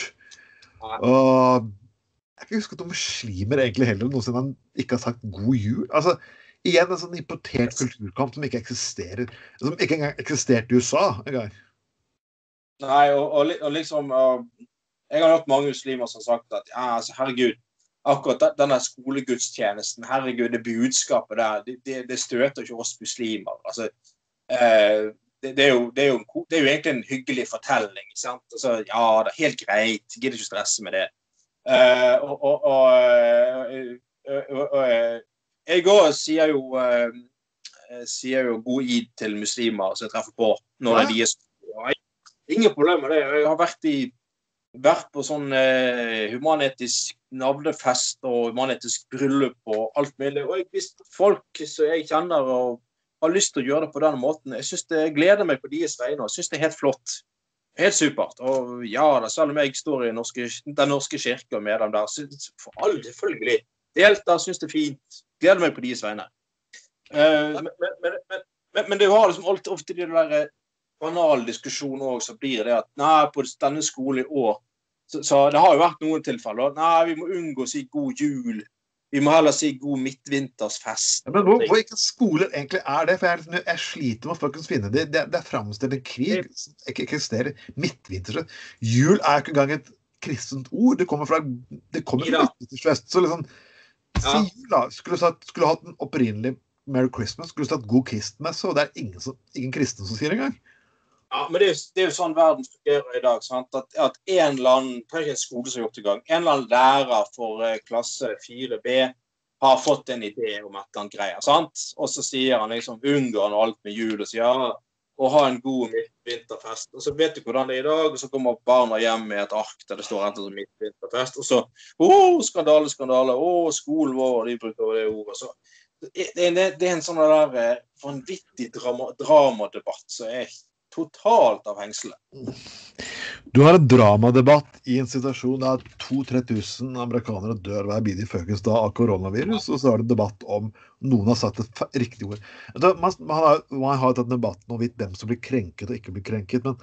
Og jeg kan huske at noen muslimer egentlig heller noensinne ikke har sagt god jul. Altså, igjen en sånn importert kulturkamp som ikke eksisterer, som ikke engang eksisterte i U S A en gang. Nei, og, og, og liksom, uh, jeg har hørt mange muslimer som har sagt at, ja, altså, herregud, akkurat denne skolegudstjenesten, herregud, det budskapet der, det, det, det støter ikke oss muslimer. Altså, uh, Det, det, er jo, det, er jo, det er jo egentlig en hyggelig fortelling, ikke sant? Altså, ja, det er helt greit, gidder ikke stresse med det. Uh, og, og, og, uh, uh, uh, uh, jeg også sier jo, uh, sier jo god id til muslimer som jeg treffer på når ja. De er så. Ingen problem med det. Jeg har vært, i, vært på sånn uh, humanetisk navnefest og humanetisk bryllup og alt mulig. Og jeg visste folk som jeg kjenner og har lyst til å gjøre det på denne måten. Jeg synes det gleder meg på deres vegne, og jeg synes det er helt flott. Helt supert. Og ja, da, selv om jeg står i norske, den norske kirke og med dem der, synes, for alle selvfølgelig. Delta, synes det er fint. Gleder meg på deres vegne. Uh, men, men, men, men, men det har liksom alltid ofte de der banale diskusjoner også, så blir det at, nei, på denne skolen i år, så, så det har jo vært noen tilfeller, nei, vi må unngå å si god jul, vi må heller si god midtvintersfest. Ja, men hvor, hvor ikke skoler egentlig er det? For jeg, liksom, jeg sliter med å faktisk finne det. Det, det er fremstilt en krig som ikke eksisterer. Midtvintersfest. Jul er ikke engang et kristent ord. Det kommer fra, det kommer fra midtvintersfest. Så liksom, si ja. Jul da. Skulle du sagt, skulle hatt en opprinnelig Merry Christmas, skulle du sagt god Christmas, og det er ingen, som, ingen kristne som sier det engang. Ja, men det er, jo, det er jo sånn verden fungerer i dag, sant? At, at en eller annen, det er ikke en skole som har gjort i gang, en eller annen lærer for eh, klasse fire B har fått en idé om et eller annet greier, sant? Og så sier han liksom, unngår han alt med jul og sier, ja, og ha en god midtvinterfest. Og så vet du hvordan det er i dag, og så kommer barna hjem med et ark der det står etter som midtvinterfest, og så, åh, skandale, skandale, åh, skolen vår, de bruker det ordet, så det, det, det er en sånn der vanvittig drama, dramadebatt, så er totalt av hengsle. Du har en dramadebatt i en situasjon der to-tre tusen amerikanere dør hver bidige føkens da av koronavirus, og så er det debatt om noen har sagt et riktig ord. Man, man, har, man har tatt debatten om hvem som blir krenket og ikke blir krenket, men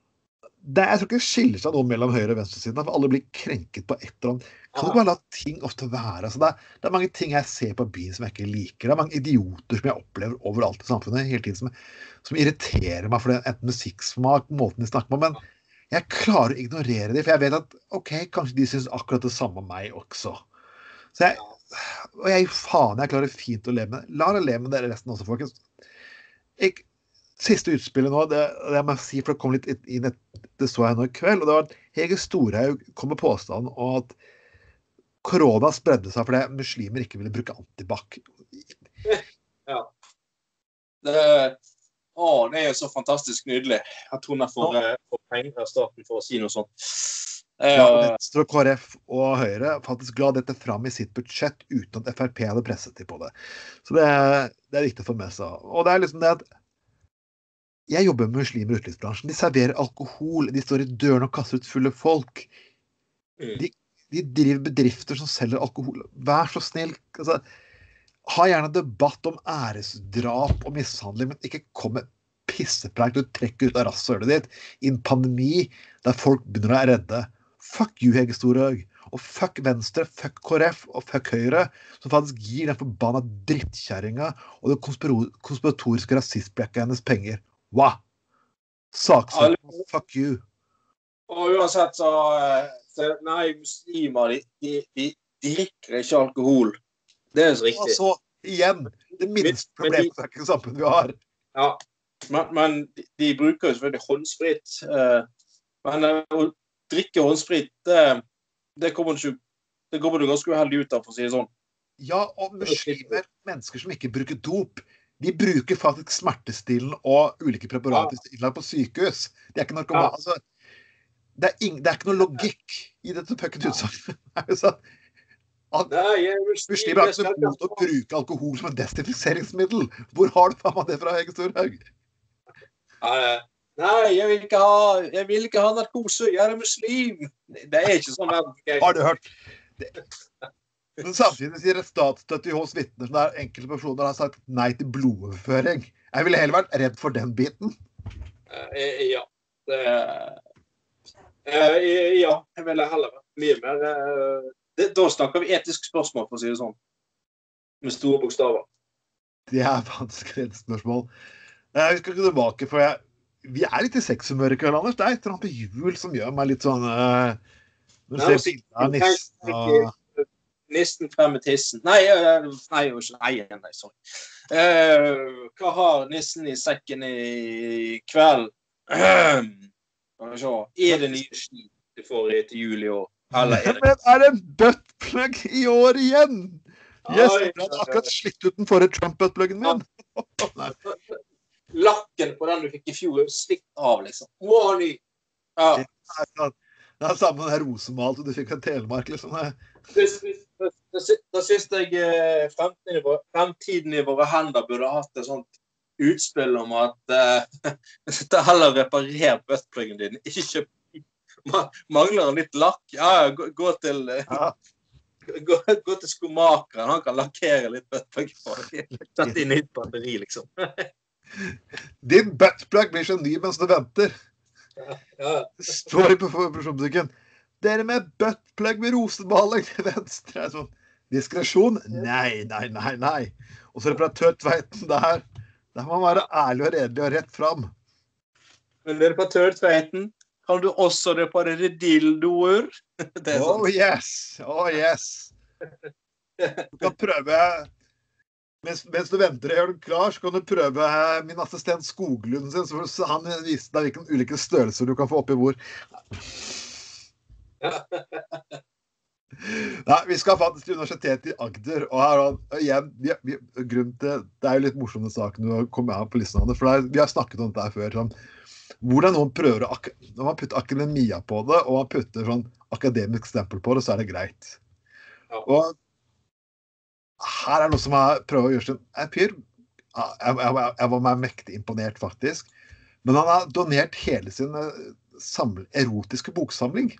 det er, jeg tror ikke det skiller seg noe mellom høyre- og venstresiden, for alle blir krenket på et eller annet. Kan du bare la ting ofte være? Altså det, er, det er mange ting jeg ser på byen som jeg ikke liker. Det er mange idioter som jeg opplever overalt i samfunnet hele tiden, som, som irriterer meg for det, enten musikksmak, måten de snakker på, men jeg klarer å ignorere det, for jeg vet at, ok, kanskje de synes akkurat det samme om meg også. Så jeg, og jeg, faen, jeg klarer fint å leve med det. La det leve med det resten også, folkens. Jeg, siste utspillet nå, det, det må jeg si, for det kom litt inn, det så jeg nå i kveld, og det var at Hege Storhaug kom med påstanden om at korona spredde seg fordi muslimer ikke ville bruke antibac. Ja. Det, å, det er jo så fantastisk nydelig at hun er for, ja. for penger av staten for å si noe sånt. Ja, Venstre og K R F og Høyre faktisk la dette fram i sitt budsjett uten at F R P hadde presset dem på det. Så det, det er viktig å få med seg. Og det er liksom det at jeg jobber med muslimer i utelivsbransjen. De serverer alkohol, de står i døren og kaster ut fulle folk. De, de driver bedrifter som selger alkohol. Vær så snill. Altså, ha gjerne debatt om æresdrap og mishandling, men ikke kom med pissepreik du trekker ut av rasshølet ditt i en pandemi der folk begynner å være redde. Fuck you, Hege Storhaug. Og fuck Venstre, fuck K R F og fuck Høyre, som faktisk gir den forbanna drittkjæringa og det konspiratoriske rasistblekket hennes penger. Hva? Saksøk, fuck you. Og uansett så, så nei, muslimer, de, de, de, de drikker ikke alkohol. Det er så riktig. Og så, igjen, det minste problemet for ikke samfunnet vi har. Ja, men, men de, de bruker jo selvfølgelig håndsprit. Men å drikke håndsprit, det, det kommer du ikke, det kommer du ganske uheldig ut av, for å si det sånn. Ja, og muslimer, mennesker som ikke bruker dop, de bruker faktisk smertestillende og ulike preparater ja. På sykehus. Det er ikke narkoman. Ja. Altså, det, er ing, det er ikke noe logikk i dette fucking utsagnet. Muslimer har ikke noe mot å bruke alkohol som en desinfiseringsmiddel. Hvor har du faen det fra, Hege Storhaug? Nei, jeg vil ikke ha, jeg vil ikke ha narkose. Jeg er muslim. Det er ikke sånn. Okay. Har du hørt? Det. Men samtidig sier et statsstøtte hos vittner der enkelte personer har sagt nei til blodoverføring. Jeg ville heller vært redd for den biten. Uh, ja. Det, uh, ja, jeg ville heller vært mye mer. Uh, det, da snakker vi etisk spørsmål, for å si det sånn. Med store bokstaver. Det er vanskelig spørsmål. Uh, vi skal gå tilbake, for jeg, vi er litt i sexhumør i kveld, Anders. Det er et eller annet på jul som gjør meg litt sånn... Uh, når du ser bilder av nissen og... Nissen frem med tissen. Nei, nei, nei, nei, sorry. Uh, hva har nissen i sekken i kveld? Uh, er det nye ski du får i til jul i år? Eller er det... Men er det en buttplug i år igjen? Yes, jeg hadde akkurat slitt ut den forrige Trump-buttpluggen min. Lakken på den du fikk i fjor, slitt av, liksom. Morning! Ja. Det er samme den her rosemalte du fikk av Telemark, liksom. Da synes jeg fremtiden i, våre, fremtiden i våre hender burde ha hatt et sånt utspill om at uh, det heller reparer buttpluggen din. Ikke mangler en litt lakk. Ja, gå, gå til uh, gå, gå til skomakeren. Han kan lakkere litt buttplugg på. Sett inn nytt batteri, liksom. Din buttplug blir så ny mens du venter. Ja, ja. Står på produksjonsmusikken. Dere med buttplug med rosemaling til venstre. Sånn, diskresjon? Nei, nei, nei, nei. Og så reparatør Tveiten der. Der må man være ærlig og redelig og rett frem. Men reparatør Tveiten, kan du også reparere dildoer? Oh yes, oh yes. Du kan prøve... Mens, mens du venter og gjør den klar, så kan du prøve min assistent Skoglund sin, så han viser deg hvilken ulike størrelser du kan få opp i hvor. Nei, vi skal faktisk til Universitetet i Agder, og her og igjen, vi, vi, grunnen til, det er jo litt morsomme saken du har kommet av på listen av det, for er, vi har snakket om dette her før, sånn, hvordan noen prøver, når man putter akademia på det, og man putter sånn akademisk stempel på det, så er det greit. Og her er noe som jeg prøver å gjøre sånn, jeg, pyr, jeg, jeg, jeg var meg mektig imponert faktisk, men han har donert hele sin samle, erotiske boksamling.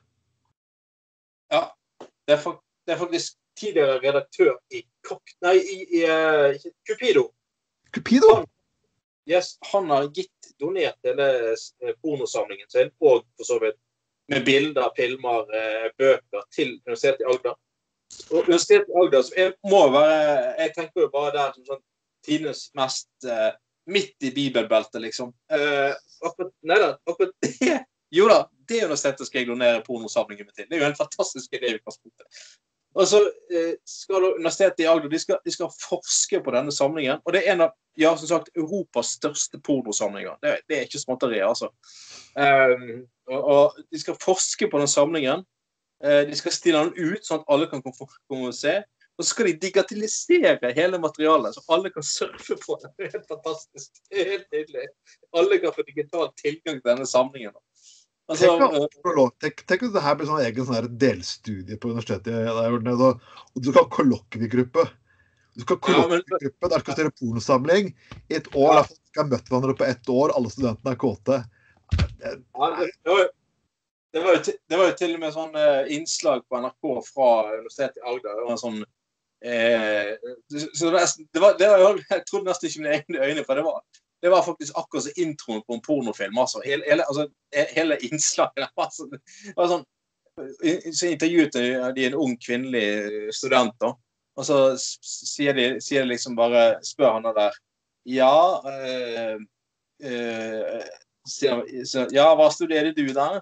Ja, det er, for, det er faktisk tidligere redaktør i, nei, i, i uh, Cupido. Cupido? Han, yes, han har gitt, donert hele pornosamlingen sin, og for så vidt med bilder, filmer, bøker til Universitetet i Agder. Og Universitetet i Agder, som jeg må være, jeg tenker jo bare der som sånn tidens mest uh, midt i bibelbeltet, liksom. Uh, akkurat, nei da, akkurat det, jo da, det universitetet skal jeg donere pornosamlingen min til. Det er jo en fantastisk idé vi kan spørre. Og så uh, skal Universitetet i Agder, de skal, de skal forske på denne samlingen, og det er en av, ja, som sagt, Europas største pornosamlinger. Det, det er ikke småtteri, altså. Um, og, og de skal forske på den samlingen. De skal stille den ut, sånn at alle kan komme og se. Og så skal de digitalisere hele materialet, så alle kan surfe på det. Det er helt fantastisk. Det er helt nydelig. Alle kan få digital tilgang til denne samlingen. Altså, tenk, tenk hvis det her blir sånn egen sånn delstudie på universitetet. Og du skal ha kollokviegruppe. Du skal ha kollokviegruppe, der skal du stille pornosamling. I et år, ja. Da skal ha møtt hverandre på ett år, alle studentene er kåte. Ja, det var jo Det var, jo til, det var jo til og med sånn eh, innslag på N R K fra Universitetet i Agder. Det var en sånn... Eh, så det, det var, det var, jeg trodde nesten ikke mine egne øyne, for det var, det var faktisk akkurat så introen på en pornofilm. Altså, hele, hele, altså, hele innslaget. Altså, det var sånn... Så intervjuet de en ung kvinnelig student, da. Og så sier de, sier de liksom bare... Spør han der. Ja... Eh, eh, sier, så, ja, hva studerer du der?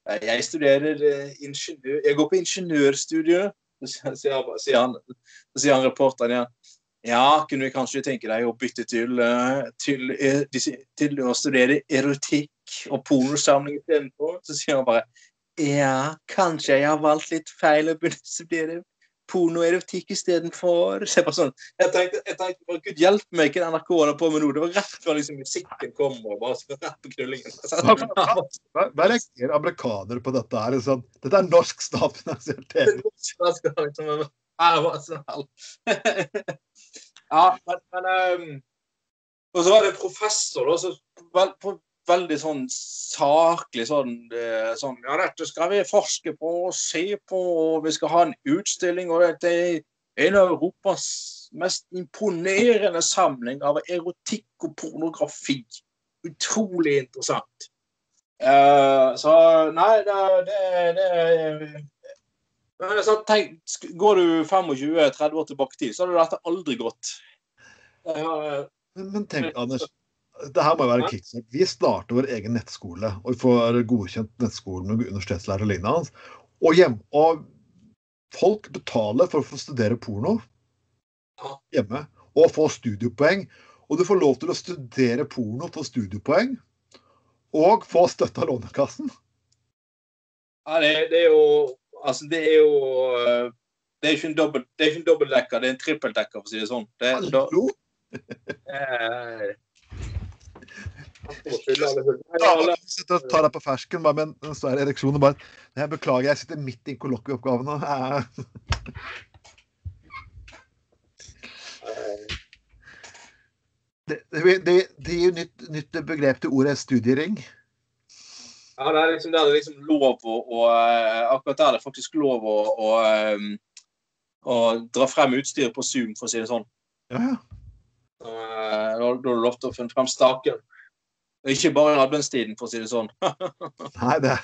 Jeg studerer ingeniør, jeg går på ingeniørstudiet, så sier han, sier han, sier han reporteren igjen. Ja, kunne du kanskje tenke deg å bytte til, til, til, til å studere erotikk og pornosamling i stedet for? Så sier han bare, ja, kanskje jeg har valgt litt feil å begynne å studere porno og erotikk i stedet for. Så jeg bare sånn, jeg tenkte, jeg tenkte bare, Gud hjelp meg, ikke N R K holder på med noe. Det var rett før liksom, musikken kom, og bare så rett på knullingen. Hva reagerer amerikanere på dette her? Sånn, dette er norsk statsfinansiert T V. Norsk liksom, jeg var sånn. Ja, men, men um, og så var det en professor da, så vel, på veldig sånn saklig sånn, sånn, ja, dette skal vi forske på og se på, og vi skal ha en utstilling, og dette er en av Europas mest imponerende samling av erotikk og pornografi. Utrolig interessant. Uh, så, nei, det, det, det, det sånn, tenk, går du tjuefem til tretti år tilbake til, så hadde dette aldri gått. Uh, men, men tenk, Anders, det her må være kickstart. Vi starter vår egen nettskole, og vi får godkjent nettskolen med universitetslærer og lignende. Og, hjem, og folk betaler for å få studere porno hjemme, og få studiepoeng. Og du får lov til å studere porno for studiepoeng, og få støtte av Lånekassen. Ja, det, det er jo, altså det er jo, det er ikke en dobbelt, det er ikke en dobbeltdekker, det er en trippeldekker, for å si det sånn. Det, Hallo? Eh, Jeg tar deg på fersken bare med en svær ereksjon og bare, jeg beklager, jeg sitter midt i kollokvieoppgaven nå. Det, det, det, det er jo nytt, nytt begrep til ordet studiering. Ja, det er liksom, det er liksom lov å, og, akkurat der er det faktisk lov å, å, å dra frem utstyret på Zoom, for å si det sånn. Ja, ja. Da har du lov til å finne frem staken. Ikke bare i adventstiden, for å si det sånn. Nei, det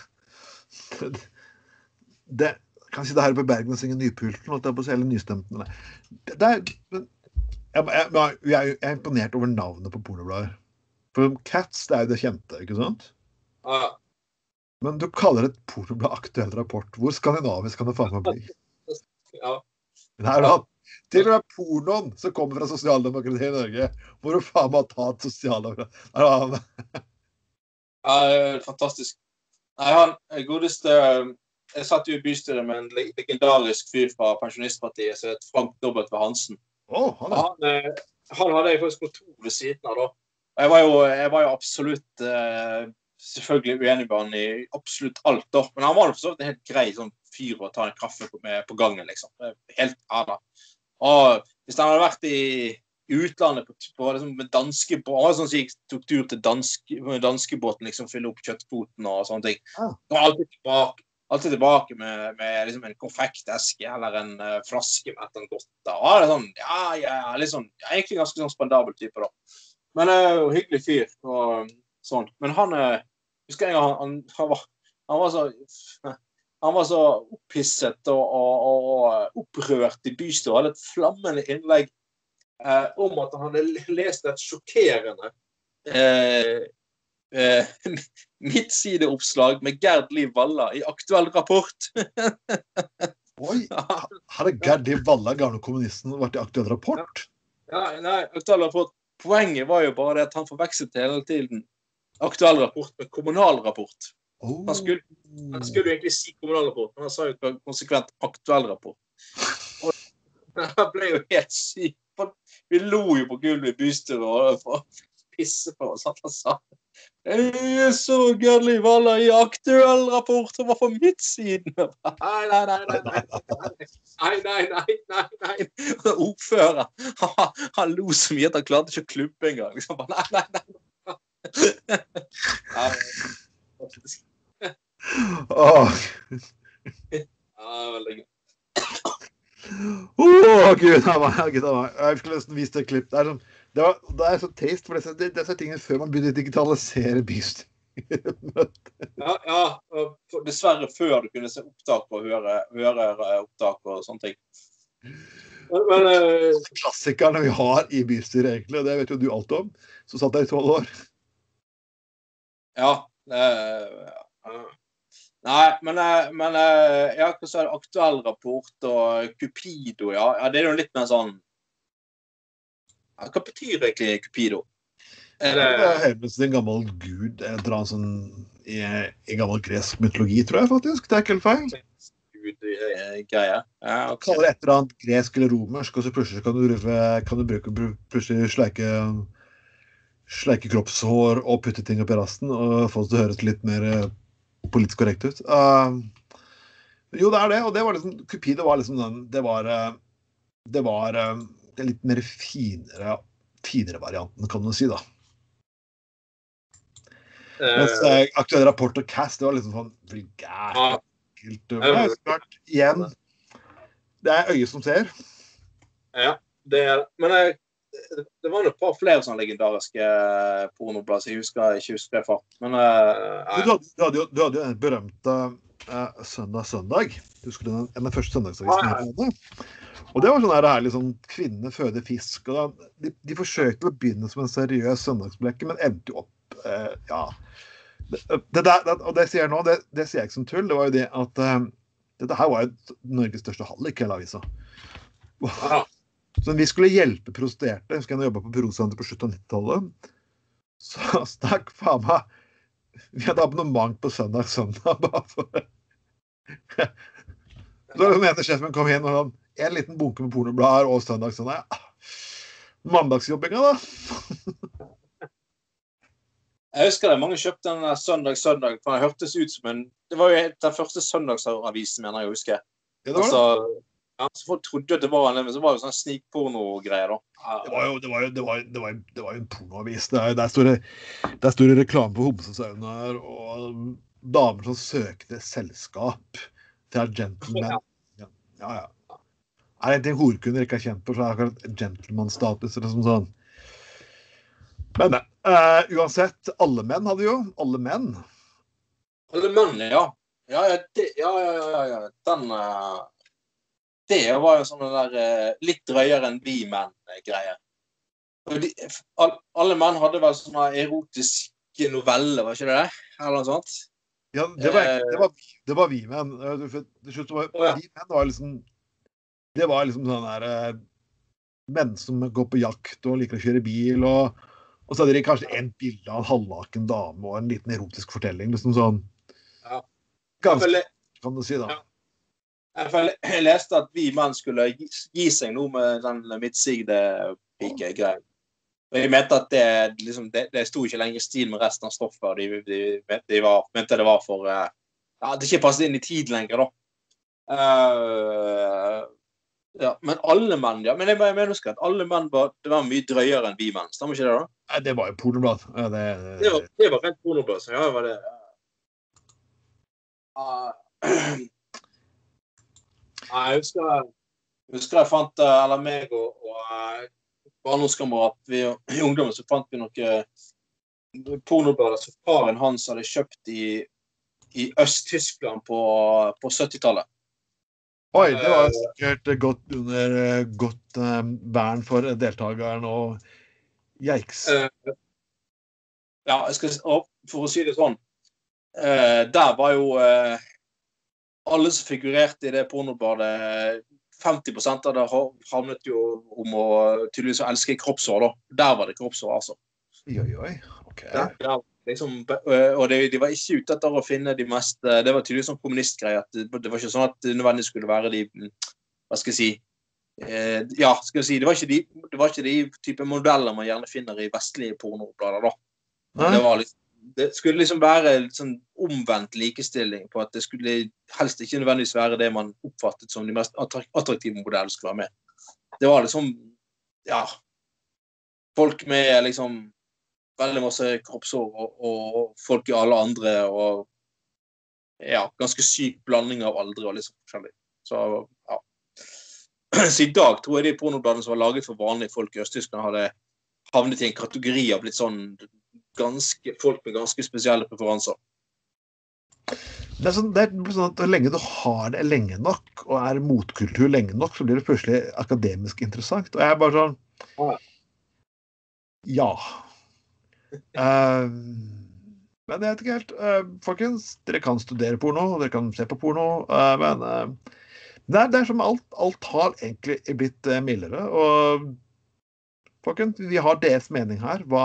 det kan ikke det her på Bergen og synge Nypulten, og det er på hele nystemten. Det, det er, men, jeg, jeg, jeg er imponert over navnet på pornoblader. For Cats, det er jo det kjente, ikke sant? Ja. Men du kaller det et pornoblad aktuell rapport. Hvor skandinavisk kan det faen meg bli? Ja. Det er da, til og med pornoen som kommer fra sosialdemokratiet i Norge, må du faen meg ta et sosialdemokrat. Ja, fantastisk. Nei, han godeste, jeg satt jo i bystyret med en legendarisk fyr fra Pensjonistpartiet, som het Frank W. Hansen. Oh, han, han, han hadde jeg faktisk kontor ved siden av da. Jeg var jo, jeg var jo absolutt, uh, selvfølgelig uenig med han i absolutt alt da, men han var jo for så vidt en helt grei sånn fyr å ta en kaffe på, med, på gangen, liksom. Helt annet. Og hvis han hadde vært i utlandet på, på liksom, med danske båten, han var sånn som gikk tok tur til danske, danskebåten, liksom, fylle opp kjøttfoten og sånne ting. Ah. Og alltid tilbake, alltid tilbake med, med liksom, en konfekteske eller en uh, flaske med et eller annet godt. Og det er sånn, ja, ja, litt sånn, ja, egentlig ganske sånn spandabel type da. Men det uh, er jo hyggelig fyr og sånn. Men han, uh, husker jeg, han, han, han, var, han var så... Han var så opphisset og, og, og opprørt i bystyret. Han hadde et flammende innlegg eh, om at han hadde lest et sjokkerende eh, eh, midtsideoppslag med Gerd Liv Valla i aktuell rapport. Oi, hadde Gerd Liv Valla, gamle kommunisten, vært i aktuell rapport? Ja, nei, aktuell rapport. Poenget var jo bare det at han forvekslet hele tiden aktuell rapport med kommunal rapport. Oh. Han, skulle, han skulle jo egentlig si kommunalrapport, men han sa jo konsekvent aktuell rapport. Og han ble jo helt syk. Vi lo jo på gulvet i bystyret og pisse på oss. Han sa, jeg så Gerd Liv Valla i aktuell rapport, og var på midtsiden. Nei, nei, nei, nei, nei, nei, nei, nei, nei, nei. Ordfører, han, han lo så mye at han klarte ikke å klubbe en gang. Liksom, nei, nei, nei. Nei, faktisk. Åh. Ja, veldig gøy. Åh, Gud, han var, Gud, han var. Jeg skulle nesten vise det klipp. Det er, sånn, det, var, det er så taste for disse, disse tingene før man begynner å digitalisere bystyret. Ja, ja, og dessverre før du kunne se opptak og høre, høre opptak og sånne ting. Men, men uh... klassikerne vi har i bystyret egentlig, og det vet jo du alt om. Så satt jeg i tolv år. Ja, det, ja. Nei, men, eh, men eh, ja, hva sa du, aktuell rapport og Cupido, ja. Ja, det er jo litt mer sånn, ja, hva betyr egentlig Cupido? Er Ja, det, det er heldigvis en gammel gud, et eller annet sånn i, i gammel gresk mytologi, tror jeg faktisk. Det er ikke helt feil. Gud-greie? Ja, ok. Kaller det et eller annet gresk eller romersk, og så plutselig kan du, bruke- kan du bruke, bru- plutselig sleike, sleike kroppshår og putte ting opp i rasten, og få det til å høres litt mer eh, politisk korrekt ut. Uh, jo, det er det, og det var liksom, Cupido var liksom den, det var, eh, det var eh, den litt mer finere, finere varianten, kan du si da. Mens Eh, eh, aktuell rapport og cast, det var liksom sånn vulgært. ja, Enkelt. Men det er så klart, igjen, det er øyet som ser. ja, det er Men jeg, det var jo et par flere sånne legendariske eh, pornoblad, så jeg husker ikke husker det fart. Men eh, Du hadde, du hadde, jo, du hadde jo den berømte eh, Søndag Søndag. Du husker den, en av de første søndagsavisen her i landet. Og det var sånn her herlig sånn kvinne føder fisk. Og da, de, de forsøkte å begynne som en seriøs søndagsblekke, men endte jo opp eh, ja. Det, det der, det, og det sier jeg nå, det, det sier jeg ikke som tull. Det var jo det at eh, dette her var jo Norges største hallik, hele avisa. ja. Så vi skulle hjelpe prostituerte. Jeg husker jeg jobbet på Prosenter på slutten av nittitallet. Så stakk faen meg. Vi hadde abonnement på søndag, søndag, bare for Så den ene sjefen kom inn og han, en liten bunke med pornoblader og søndag, søndag. Mandagsjobbinga da. Jeg husker det, mange kjøpte den der søndag, søndag, for det hørtes ut som en, det var jo den første søndagsavisen, mener jeg å huske. Ja, det var det. Altså, ja, så folk trodde at det var en, men så var det jo sånn snikporno-greier da. Det var jo, det var jo, det var, det var, det var jo en pornoavis. Det er, der, står det, der står det reklame på homsesaunaer og damer som søkte selskap til gentleman. Ja, ja. ja. Er det en ting horkunder ikke er kjent på, så er det akkurat gentleman-status eller sånn sånn. Men uh, uansett, alle menn hadde jo, alle menn. Alle menn, ja. Ja, ja, det, ja, ja, ja, ja. Den, uh, det var jo sånn den der uh, litt drøyere enn vi menn-greie. De, all, alle menn hadde vel sånne erotiske noveller, var ikke det det? Eller noe sånt? Ja, det var, det var, det var vi menn. Til slutt var Oh, ja. vi menn var liksom, det var liksom sånn der uh, menn som går på jakt og liker å kjøre bil, og, og så hadde de kanskje en bilde av en halvnaken dame og en liten erotisk fortelling, liksom sånn. Ja. Ganske, kan du si da. Ja. Jeg leste at vi menn skulle gi, gi seg noe med den midtsigde pike-greien. Jeg mente at det, liksom, det, det sto ikke lenger i stil med resten av stoffet. De, de, de var, mente det var for uh, ja, det ikke passet inn i tid lenger da. Uh, ja, men alle menn, ja. Men jeg, jeg mener husker at alle menn var, det var mye drøyere enn vi menn. Stemmer ikke det da? Nei, det var jo pornoblad. Ja, det, det... Det, var, det var rent pornoblad. Så ja, det var det. Uh, Jeg husker, jeg husker jeg fant, eller meg og, og barndomskamerat, vi i ungdommen så fant vi noen pornoblader som faren hans hadde kjøpt i, i Øst-Tyskland på, på syttitallet. Oi, det var sikkert godt under godt um, vern for deltakeren og yikes. Uh, ja, jeg skal, for å si det sånn, uh, der var jo uh, alle som figurerte i det pornobladet, femti prosent av det havnet jo om å tydeligvis å elske kroppshår da. Der var det kroppshår, altså. Oi, oi, oi. Ok. Der, der, liksom, og det, de var ikke ute etter å finne de mest, det var tydeligvis sånn kommunistgreier, at det, det var ikke sånn at det nødvendigvis skulle være de, hva skal jeg si, eh, ja, skal jeg si, det var ikke de, det var ikke de type modeller man gjerne finner i vestlige pornoblader da. Det var liksom, det skulle liksom være sånn omvendt likestilling på at det skulle helst ikke nødvendigvis være det man oppfattet som de mest attraktive modeller skulle være med. Det var liksom, ja, folk med liksom veldig masse kroppshår og, og folk i alle andre og ja, ganske syk blanding av aldre og liksom forskjellig. Så, ja. Så i dag tror jeg de pornobladene som var laget for vanlige folk i Øst-Tyskland hadde havnet i en kategori av litt sånn ganske, folk med ganske spesielle preferanser. Det er, sånn, det er sånn at lenge du har det lenge nok, og er motkultur lenge nok, så blir det plutselig akademisk interessant. Og jeg er bare sånn, ja. Uh, Men jeg vet ikke helt, uh, folkens, dere kan studere porno, dere kan se på porno, uh, men uh, det, er, det er som alt, alt har egentlig blitt uh, mildere, og folkens, vi har deres mening her. Hva,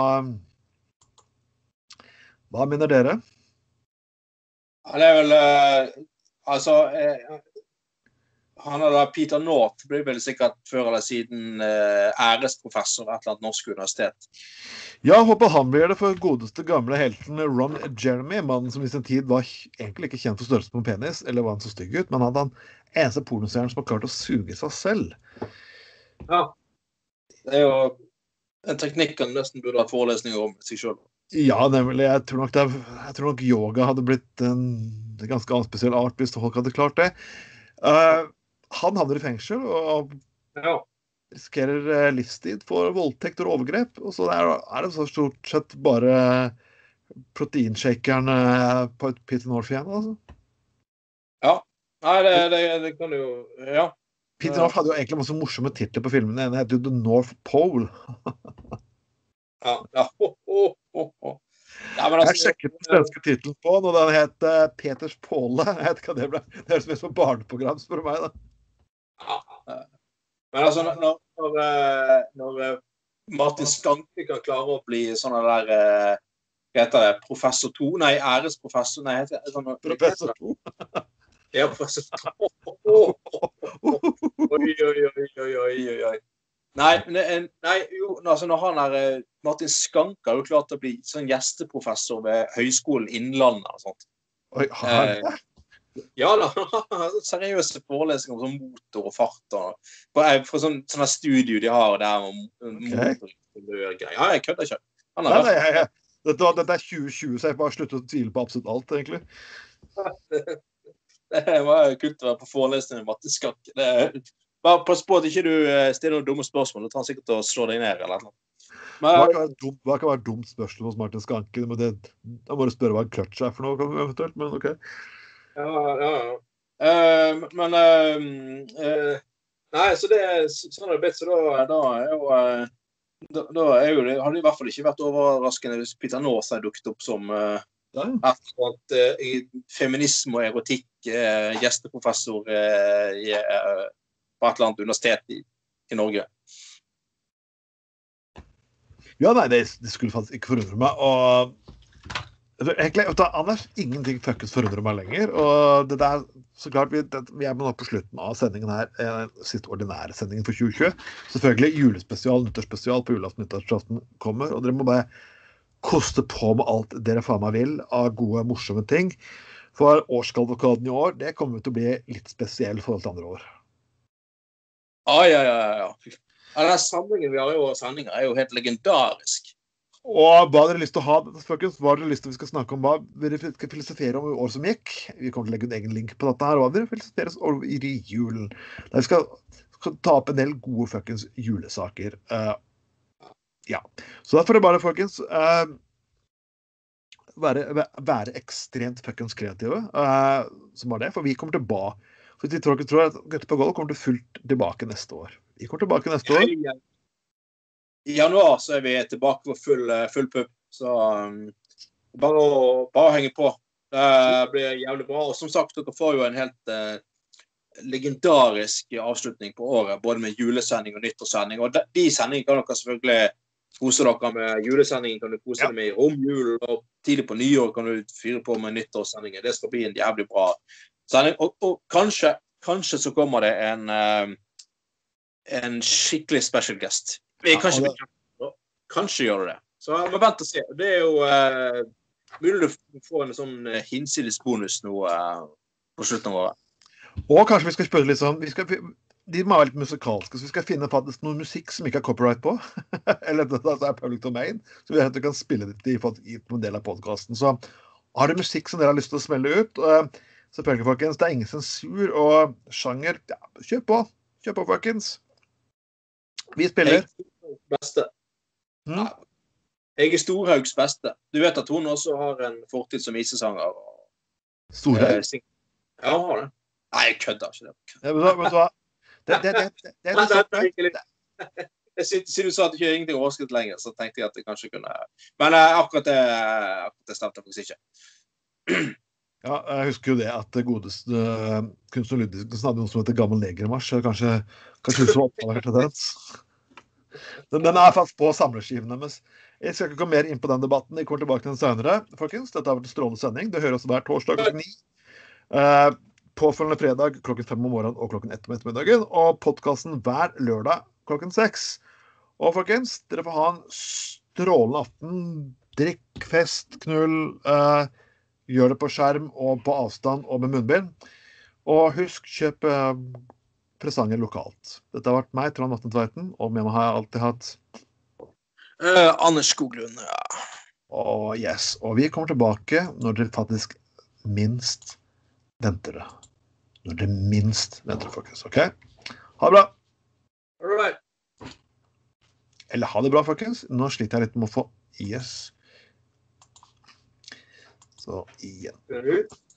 hva mener dere? Ja, det er vel, uh, altså, uh, han er da Peter North, blir vel sikkert før eller siden uh, æresprofessor ved et eller annet norsk universitet. Ja, jeg håper han blir det for godeste gamle helten Ron Jeremy, mannen som i sin tid var egentlig ikke kjent for størrelse på en penis, eller var han så stygg ut, men han hadde den eneste pornoseren som har klart å suge seg selv. Ja, det er jo en teknikk han nesten burde ha forelesninger om seg selv. Ja, nemlig. Jeg tror nok, det, jeg tror nok yoga hadde blitt en, en ganske annen spesiell art hvis folk hadde klart det. Uh, han havner i fengsel, og ja. riskerer livstid for voldtekt og overgrep, og så er, er det så stort sett bare proteinshakeren på et Peter North igjen, altså. Ja, nei, det, det, det kan jo, ja. Peter North hadde jo egentlig masse morsomme titler på filmen. Den heter jo The North Pole. ja, ja, ho, ho, ho, ho. Ja, men altså, jeg sjekket den svenske titlen på den, og den het uh, Peters Påle. Jeg vet ikke hva det ble. Det er som et barneprogram, spør meg da. Ja, men altså, når, når, når Martin Skanke kan klare å bli sånn der, hva heter det, professor to, nei, æresprofessor, nei, heter det sånn, professor to? Ja, professor to. Oi, oi, oi, oi, oi, oi. Nei, nei, jo, altså når han er, Martin Skanke har jo klart å bli sånn gjesteprofessor ved Høgskolen Innlandet og sånt. Oi, har han det? Ja da, seriøse forelesninger om sånn motor og fart og, for, for sånn, sånne studio de har der om okay. motor. Ja, jeg kødder ikke. Han nei, nei, nei, dette, dette er tjue tjue, så jeg bare slutter å tvile på absolutt alt, egentlig. Det var kult å være på forelesningen med Martin Skanke. Det, bare pass på at ikke du stiller noen dumme spørsmål, da tar han sikkert å slå deg ned eller noe. Men, hva kan være dumt, hva kan være dumt spørsmål hos Martin Skanke? Det, da må du spørre hva en clutch er for noe, eventuelt, men ok. Ja, ja, ja. Uh, men uh, uh, nei, så det er sånn er det blitt, så da, da er jo uh, da, da er jo det, har det i hvert fall ikke vært overraskende hvis Peter North har dukket opp som uh, ja. et eller annet uh, feminisme og erotikk uh, gjesteprofessor uh, i, uh, på et eller annet universitet i, i Norge. Ja, nei, det, det skulle faktisk ikke forundre meg, og egentlig, vet du, Anders, ingenting fuckes forundrer meg lenger, og det der, så klart, vi, det, vi er nå på slutten av sendingen her, eh, siste ordinære sendingen for tjue tjue, selvfølgelig julespesial, nyttårsspesial på julaften, nyttårsaften kommer, og dere må bare koste på med alt dere faen meg vil av gode, morsomme ting, for årskalvokaden i år, det kommer til å bli litt spesiell for alt andre år. Ah, ja, ja, ja, ja. Ja, den samlingen vi har i år sendinger er jo helt legendarisk. Og hva har dere lyst til å ha, folkens? Hva har dere lyst til å vi skal snakke om? Hva dere skal filosofere om i år som gikk? Vi kommer til å legge en egen link på dette her. Hva dere filosoferer om i julen? Der vi skal, skal ta opp en del gode folkens julesaker. Uh, ja. Så da får det bare, folkens, uh, være, være ekstremt folkens kreative, uh, som var det, for vi kommer tilbake. For vi tror, tror at Gutter på Golf kommer til fullt tilbake neste år. Vi kommer tilbake neste år. Ja, ja. I januar så er vi tilbake på full, full pupp, så um, bare, å, bare å henge på. Det blir jævlig bra, og som sagt, dere får jo en helt uh, legendarisk avslutning på året, både med julesending og nyttårssending, og de, de sendingene kan dere selvfølgelig kose dere med. Julesendingen kan du kose ja. deg med i romjul, og tidlig på nyår kan du fyre på med nyttårssendingen. Det skal bli en jævlig bra sending, og, og kanskje, kanskje så kommer det en, uh, en skikkelig special guest. Vi kan ikke bekjenne, kanskje gjør det. Så vi venter og se. Det er jo uh, mulig å få en sånn uh, hinsides bonus nå uh, på slutten av året. Og kanskje vi skal spørre litt sånn, vi skal, de må være litt musikalske, så vi skal finne faktisk noe musikk som ikke har copyright på, eller det er public domain, så vi, vi kan spille det i, i en del av podcasten. Så har du musikk som dere har lyst til å smelle ut, uh, selvfølgelig folkens, det er ingen sensur og sjanger, ja, kjør på, kjør på folkens. Vi spiller. Beste. Hmm? Jeg er Storhaugs beste. Du vet at hun også har en fortid som visesanger. Storhaug? Eh, ja, hun har det. Nei, jeg kødder ikke det. Ja, men så, men så, det, det, det, det, det, det, det, det, det, Siden, siden du sa at du ikke er ingenting overrasket lenger, så tenkte jeg at det kanskje kunne... Men uh, akkurat det, akkurat det stemte faktisk ikke. Ja, jeg husker jo det at det godeste uh, Kunst og Ludvigsen hadde noe som heter Gammel Negermarsj, kanskje, kanskje du så opptatt til den. Den, den er faktisk på samlerskiven deres. Jeg skal ikke gå mer inn på den debatten, jeg kommer tilbake til den senere, folkens. Dette har vært en strålende sending, det hører også hver torsdag klokken ni. Uh, påfølgende fredag klokken fem om morgenen og klokken ett om ettermiddagen, og podcasten hver lørdag klokken seks. Og folkens, dere får ha en strålende aften, drikk, fest, knull, uh, gjør det på skjerm og på avstand og med munnbind. Og husk, kjøp uh, presanger lokalt. Dette har vært meg, Trond Vatne Tveiten, og med meg har jeg alltid hatt uh, Anders Skoglund, ja. Og yes, og vi kommer tilbake når dere faktisk minst venter det. Når dere minst venter det, folkens, ok? Ha det bra! Alright. Eller ha det bra, folkens. Nå sliter jeg litt med å få yes. Så igjen.